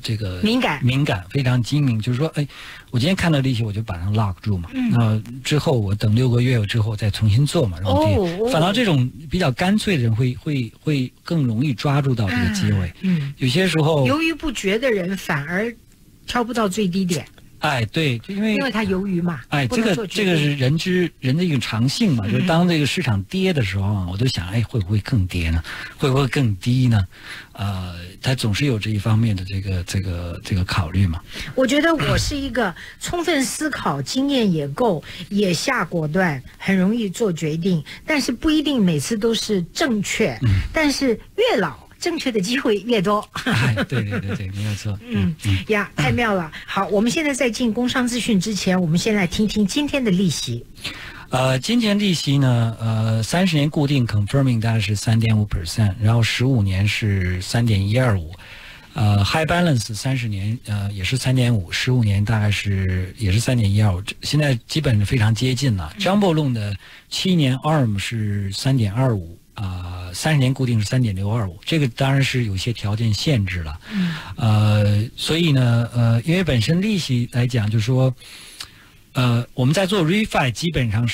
这个敏感非常精明，就是说，哎，我今天看到利息我就把它 lock 住嘛，那之后我等6个月之后再重新做嘛，然后反倒这种比较干脆的人会更容易抓住到这个机会。有些时候犹豫不决的人反而挑不到最低点。 哎，对，因为他犹豫嘛。 哎，这个是人的一个常性嘛，就是当这个市场跌的时候啊，我就想，哎，会不会更跌呢？会不会更低呢？他总是有这一方面的这个考虑嘛。 我觉得我是一个充分思考、经验也够、也下果断、很容易做决定，但是不一定每次都是正确。但是越老，正确的机会越多。 对，没有错。 太妙了。好，我们现在在进工商资讯之前，我们先来听听今天的利息。 今天利息呢，30年固定 confirming 大概是3.5%，然后15年是3.125%。High balance 30年也是3.5%，15年大概也是3.125%，现在基本非常接近了。Jumbo Loan 的7年 ARM 是3.25%。30年固定是3.625%，这个当然是有些条件限制了。所以呢，因为本身利息来讲，就是说，我们在做 refi 基本上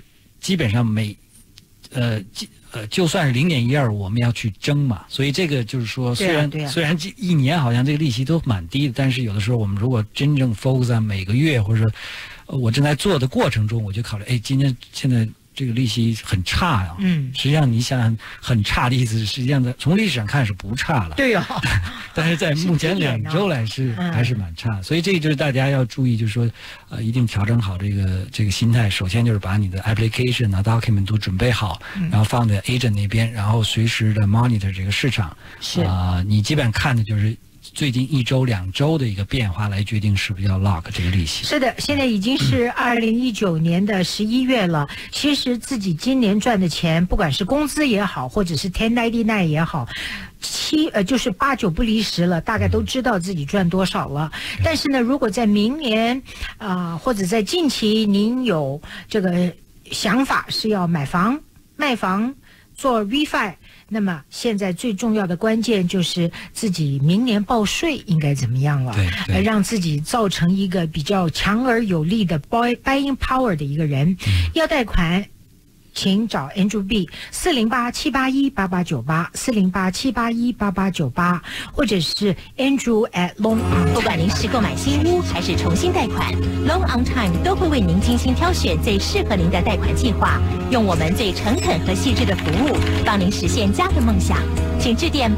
就算是0.125%，我们要去争嘛。所以这个就是说，虽然一年好像这个利息都蛮低的，但是有的时候我们如果真正 focus 在每个月或者我正在做的过程中，我就考虑，哎，现在这个利息很差呀。实际上你想想，很差的意思，实际上从历史上看是不差了。 对哦。 但是在目前2周来还是蛮差，所以这个就是大家要注意，就是说，一定调整好这个心态。首先就是把你的 application document 都准备好，然后放在 agent 那边，然后随时的 monitor 这个市场。你基本上看的就是最近1周2周的一个变化来决定是不是要 lock 这个利息。 是的，现在已经是2019年的11月了。其实自己今年赚的钱，不管是工资也好，或者是 1099 也好，就是8、9不离10了，大概都知道自己赚多少了。但是呢，如果在明年或者在近期，您有这个想法是要买房、卖房、做 refi。那么现在最重要的关键就是自己明年报税应该怎么样了，让自己造成一个比较强而有力的 buying power 的一个人。要贷款请找 Andrew B 408-781-8898 或者是 Andrew@Long。 不管您是购买新屋还是重新贷款， Long on Time 都会为您精心挑选最适合您的贷款计划，用我们最诚恳和细致的服务，帮您实现家的梦想。请致电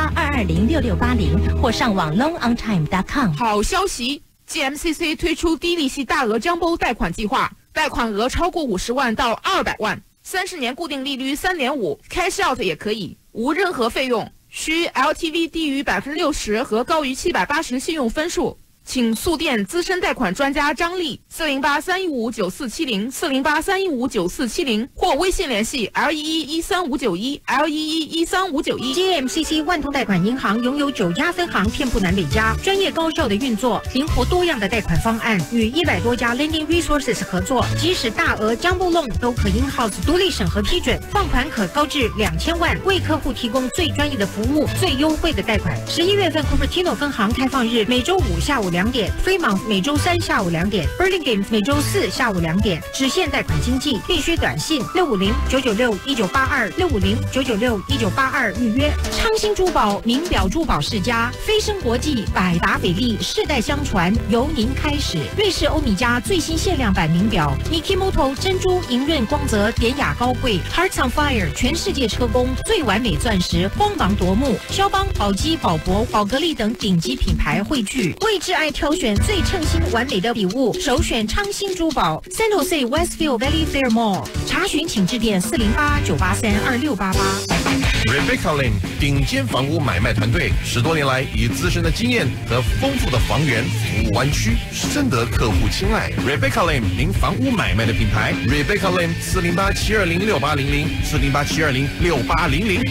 888-220-6680或上网 longontime.com。 好消息， GMCC 推出低利息大额 Jumbo 贷款计划，贷款额超过50万到200万，30年固定利率3.5%， Cash out 也可以，无任何费用，需 LTV 低于60%和高于780信用分数。请速电资深贷款专家张丽，408-315-9470 408-315-9470，或微信联系 211-13591 211-13591。 GMCC 万通贷款银行拥有9家分行，遍布南北加，专业高效的运作，灵活多样的贷款方案，与100多家 Lending Resources 合作，即使大额 Jumbo Loan 都可 in-house 独立审核批准，放款可高至2000万，为客户提供最专业的服务、最优惠的贷款。11月份 Cupertino 分行开放日，每周5下午2点， Fremont 每周3下午2点， Burlingame 每周4下午2点，只限贷款经济，必须短信650-996-1982 650-996-1982预约。昌兴珠宝名表珠宝世家，飞升国际，百达翡丽，世代相传，由您开始。瑞士欧米茄最新限量版名表 Mikimoto 珍珠莹润光泽，典雅高贵， Hearts on Fire 全世界车工最完美钻石，光芒夺目。肖邦、宝玑、宝珀、宝格丽等顶级品牌汇聚，为挚爱挑选最称心完美的礼物，首选昌兴珠宝 San Jose Westfield Valley Fair Mall。查询请致电408-983-2688。 Rebecca Lin 顶尖房屋买卖团队，10多年来以资深的经验和丰富的房源服务湾区，深得客户青睐。Rebecca Lin 您房屋买卖的品牌 ，Rebecca Lin 408-720-6800 408-720-6800。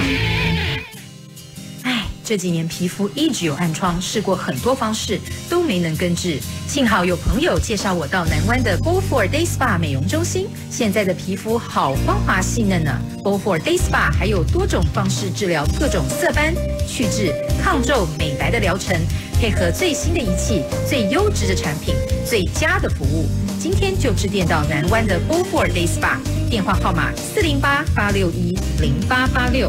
这几年皮肤一直有暗疮，试过很多方式都没能根治，幸好有朋友介绍我到南湾的 Beaufort Day Spa 美容中心，现在的皮肤好光滑细嫩呢。Beaufort Day Spa 还有多种方式治疗各种色斑、去痣、抗皱、美白的疗程， 配合最新的仪器、最优质的产品、最佳的服务。今天就致电到南湾的 Beaufort Day Spa， 电话号码408-861-0886。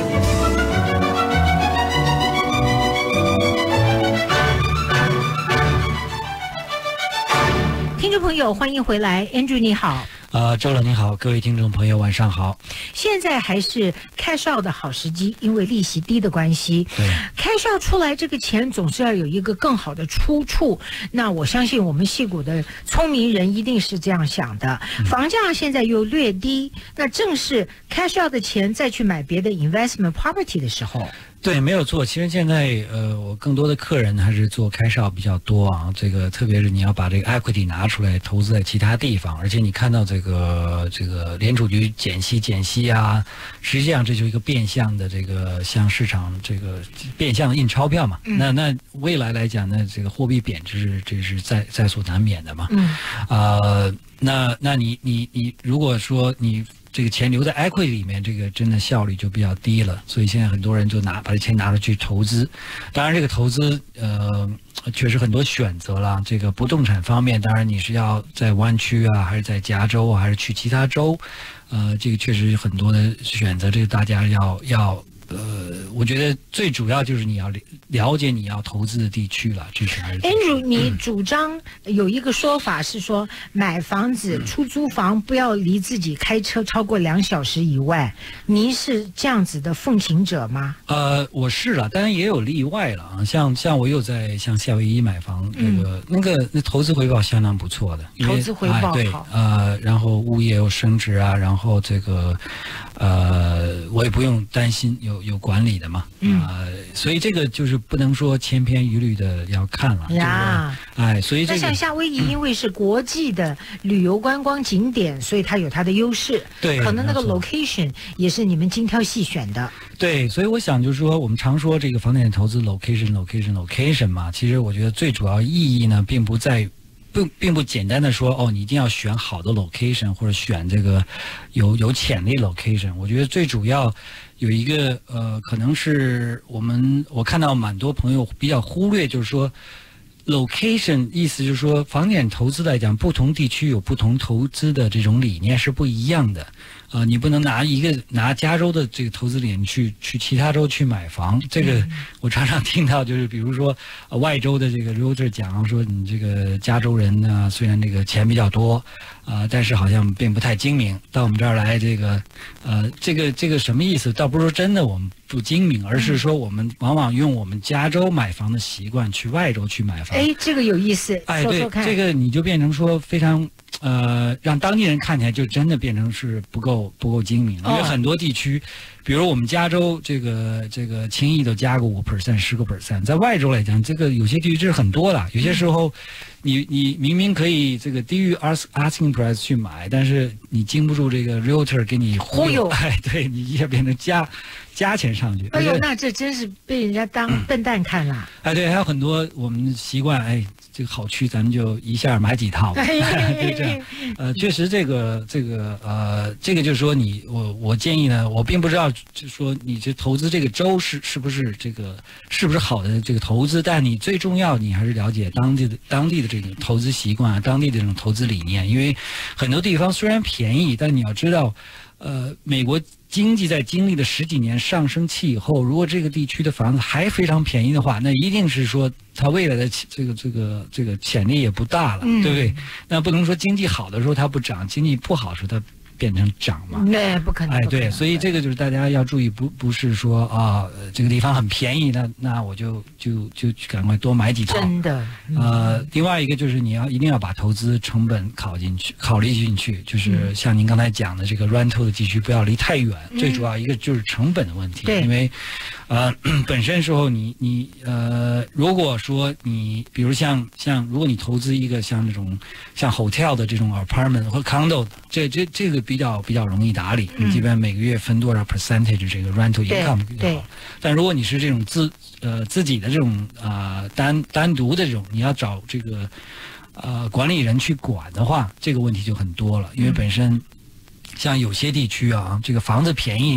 听众朋友，欢迎回来 ，Andrew 你好。 周老您好，各位听众朋友晚上好。 现在还是cash out的好时机，因为利息低的关系。 对 ，cash out出来这个钱总是要有一个更好的出处。那我相信我们矽谷的聪明人一定是这样想的。房价现在又略低，那正是 cash out 的钱再去买别的 investment property 的时候。 对，没有错。其实现在我更多的客人还是做开销比较多啊。这个特别是你要把这个 equity 拿出来投资在其他地方，而且你看到这个联储局减息啊，实际上这就是一个变相的这个向市场这个变相的印钞票嘛。那未来来讲呢，这个货币贬值这是在所难免的嘛。那你如果说你这个钱留在 equity 里面，这个真的效率就比较低了，所以现在很多人就把这钱拿出去投资。当然这个投资确实很多选择了。这个不动产方面，当然你是要在湾区啊，还是在加州啊，还是去其他州，这个确实很多的选择，这个大家要我觉得最主要就是你要了解你要投资的地区了，这是还是。 Andrew， 你主张有一个说法是说，买房子、出租房不要离自己开车超过2小时以外。您是这样子的奉行者吗？ 我是了，当然也有例外了啊。像我有在像夏威夷买房，那投资回报相当不错的， 投资回报好。 对，然后物业又升值啊，然后这个我也不用担心有管理的嘛。所以这个就是不能说千篇一律的要看了呀。所以这个那像夏威夷因为是国际的旅游观光景点，所以它有它的优势。 对， 可能那个 location 也是你们精挑细选的。 对，所以我想就是说，我们常说这个房地产投资 location 嘛，其实我觉得最主要意义呢，并不简单的说你一定要选好的 location 或者选这个有潜力 location。我觉得最主要有一个可能是我看到蛮多朋友比较忽略，就是说 location 意思就是说房地产投资来讲，不同地区有不同投资的这种理念是不一样的。你不能拿加州的这个投资理念去其他州去买房。这个我常常听到，就是比如说外州的这个 realtor 讲说，你这个加州人呢，虽然这个钱比较多但是好像并不太精明，到我们这儿来这个什么意思？倒不是说真的我们不精明，而是说我们往往用我们加州买房的习惯去外州去买房。 这个有意思，说说看。 对，这个你就变成说非常让当地人看起来就真的变成是不够精明，因为很多地区，比如我们加州这个轻易都加个5%、10%，在外州来讲，这个有些地区这是很多了。有些时候，你明明可以这个低于 asking price 去买，但是你经不住这个 realtor 给你忽悠，对你一下变成加钱上去。 那这真是被人家当笨蛋看了。 对，还有很多我们习惯这个好区咱们就一下买几套，就这样。确实这个就是说我建议呢，我并不知道就是说你这投资这个州是不是好的这个投资，但你最重要你还是了解当地的这个投资习惯啊，当地的这种投资理念。因为很多地方虽然便宜，但你要知道美国经济在经历了10几年上升期以后，如果这个地区的房子还非常便宜的话，那一定是说它未来的这个潜力也不大了，对不对？那不能说经济好的时候它不涨，经济不好的时候它变成涨嘛？ 对，不可能。 对，所以这个就是大家要注意，不是说这个地方很便宜，那我就赶快多买几套。 真的。 另外一个就是你一定要把投资成本考虑进去，就是像您刚才讲的这个 rental 的地区不要离太远，最主要一个就是成本的问题。 对， 因为本身时候你如果说你比如像如果你投资一个像这种像 hotel 的这种 apartment 或 condo， 这个比较容易打理，你基本每个月分多少 percentage 这个 rental income 比较好。但如果你是这种自己的这种单独的这种，你要找这个管理人去管的话，这个问题就很多了。因为本身像有些地区这个房子便宜，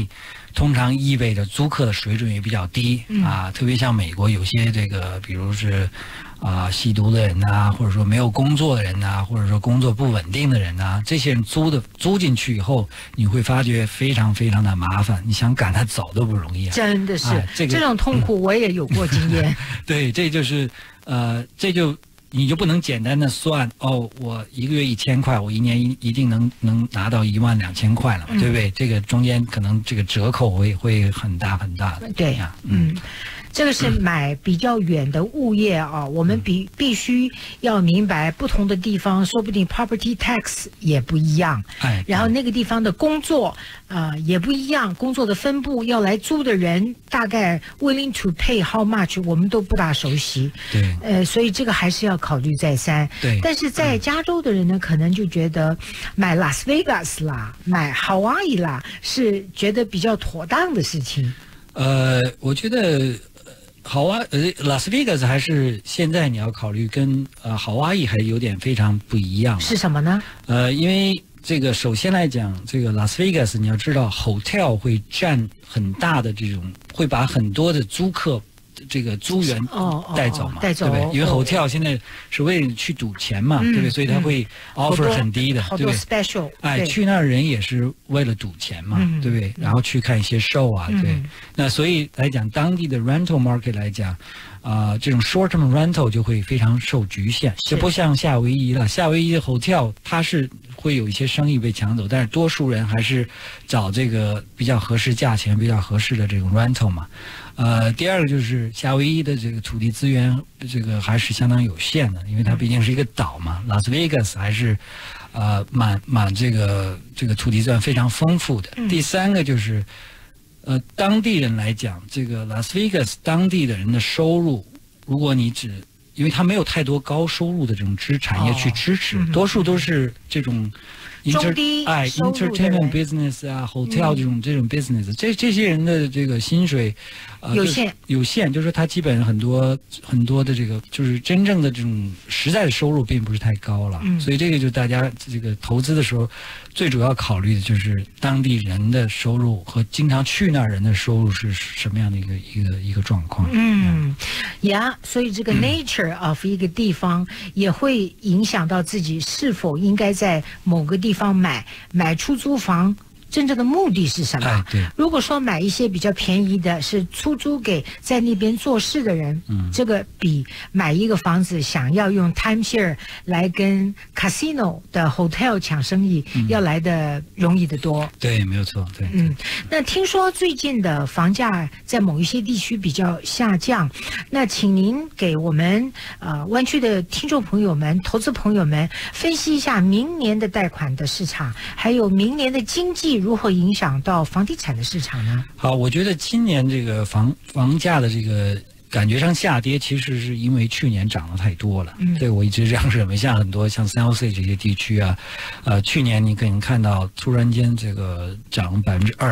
通常意味着租客的水准也比较低特别像美国有些这个，比如是吸毒的人呐，或者说没有工作的人呐，或者说工作不稳定的人呐，这些人租进去以后，你会发觉非常非常的麻烦，你想赶他走都不容易真的是，这种痛苦我也有过经验。 对，这就是你就不能简单的算我一个月1000块，我一年一定能拿到12000块了，对不对？这个中间可能这个折扣会很大很大的。 对呀，这个是买比较远的物业我们必须要明白不同的地方，说不定 property tax 也不一样，然后那个地方的工作也不一样，工作的分布，要来租的人大概 willing to pay how much 我们都不大熟悉， 对， 所以这个还是要考虑再三。 对， 但是在加州的人呢，可能就觉得买拉斯维加斯啦，买 Hawaii 啦，是觉得比较妥当的事情。 我觉得拉斯维加斯还是现在你要考虑跟Hawaii还有点非常不一样。 是什么呢？ 因为这个首先来讲，这个拉斯维加斯你要知道 hotel 会占很大的这种，会把很多的租客这个租源带走嘛，对不对？因为 hotel 现在是为了去赌钱嘛，对不对？所以他会 offer 很低的，对不对？ special， 去那儿人也是为了赌钱嘛，对不对？然后去看一些 show 对。那所以来讲，当地的 rental market 来讲，这种 short-term rental 就会非常受局限，就不像夏威夷了。夏威夷的 hotel 它是会有一些生意被抢走，但是多数人还是找这个比较合适价钱、比较合适的这种 rental 嘛。第二个就是夏威夷的这个土地资源，这个还是相当有限的，因为它毕竟是一个岛嘛。拉斯维加斯还是满这个土地资源非常丰富的。第三个就是当地人来讲，这个拉斯维加斯当地的人的收入，如果你因为他没有太多高收入的这种产业去支持，多数都是这种中低收入的人 entertainment business hotel 这种 business， 这些人的这个薪水有限，就是说他基本上很多的这个就是真正的这种实在的收入并不是太高了，所以这个就大家这个投资的时候最主要考虑的就是当地人的收入和经常去那儿人的收入是什么样的一个状况。 所以这个 nature of 一个地方也会影响到自己是否应该在某个地方买出租房。真正的目的是什么？如果说买一些比较便宜的，是出租给在那边做事的人，这个比买一个房子想要用 timeshare 来跟 casino 的 hotel 抢生意要来的容易得多。 对，没有错。对， 那听说最近的房价在某一些地区比较下降，那请您给我们湾区的听众朋友们、投资朋友们分析一下明年的贷款的市场，还有明年的经济如何影响到房地产的市场呢？ 好，我觉得今年这个房价的这个感觉上下跌，其实是因为去年涨得太多了。对，我一直这样认为。像很多像 San Jose 这些地区去年你可能看到突然间这个涨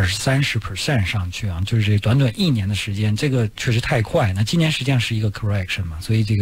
20-30% 上去就是这短短1年的时间，这个确实太快。那今年实际上是一个 correction 嘛，所以这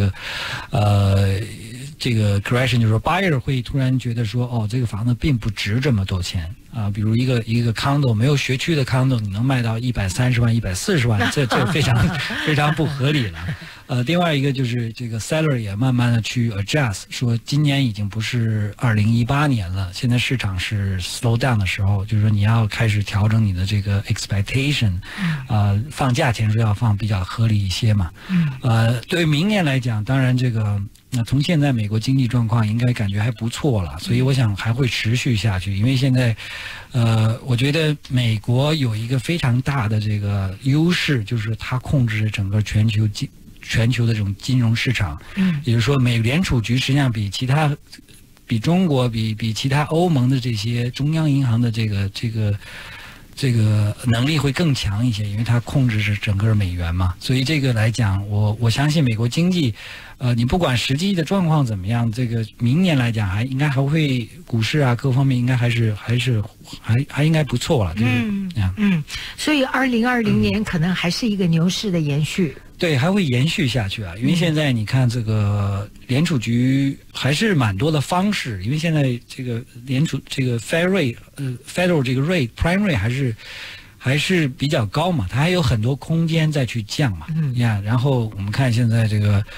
个 correction 就是说 buyer 会突然觉得说，这个房子并不值这么多钱。比如一个 condo 没有学区的 condo 你能卖到130万140万，这非常非常不合理了。另外一个就是这个 seller 也慢慢的去 adjust， 说今年已经不是2018年了，现在市场是 slow down 的时候，就是说你要开始调整你的这个 expectation， 放价钱是要放比较合理一些嘛。对明年来讲，当然这个那从现在美国经济状况应该感觉还不错了，所以我想还会持续下去，因为现在我觉得美国有一个非常大的这个优势，就是它控制整个全球的这种金融市场。也就是说美联储局实际上比中国比其他欧盟的这些中央银行的这个能力会更强一些，因为它控制着整个美元嘛。所以这个来讲，我相信美国经济你不管实际的状况怎么样，这个明年来讲应该还会股市各方面应该还应该不错了。 所以2020年可能还是一个牛市的延续。 对，还会延续下去因为现在你看这个联储局还是蛮多的方式，因为现在这个联储这个 Federal 这个 rate prime rate 还是比较高嘛，它还有很多空间再去降嘛。然后我们看现在这个，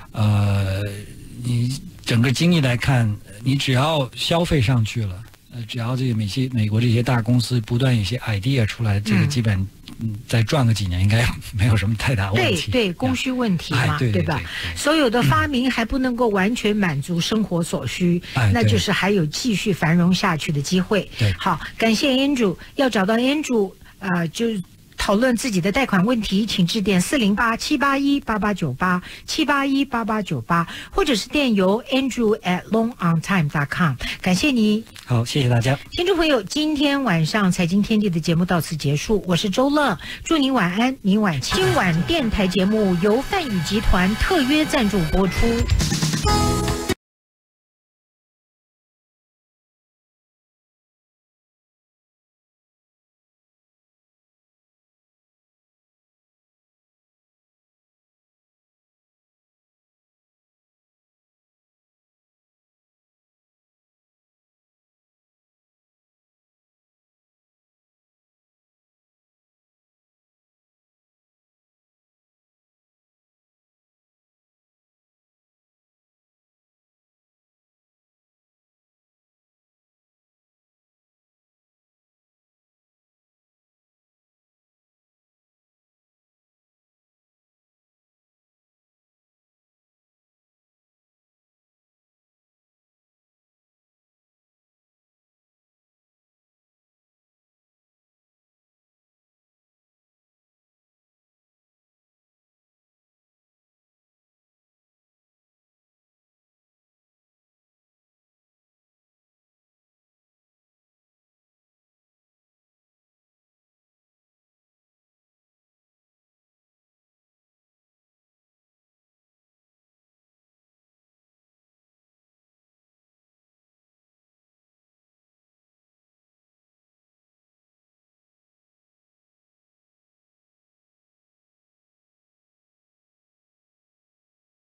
你整个经济来看，你只要消费上去了，只要这个美国这些大公司不断有些 idea 出来，这个基本再赚个几年应该没有什么太大问题。 对，供需问题嘛，对吧？所有的发明还不能够完全满足生活所需，那就是还有继续繁荣下去的机会。好，感谢 Andrew， 要找到 Andrew， 就讨论自己的贷款问题，请致电408-781-8898 781-8898，或者是电邮 andrew@longontime.com。感谢你。 好，谢谢大家。 听众朋友，今天晚上财经天地的节目到此结束，我是周乐，祝您晚安，您晚清。今晚电台节目由泛宇集团特约赞助播出。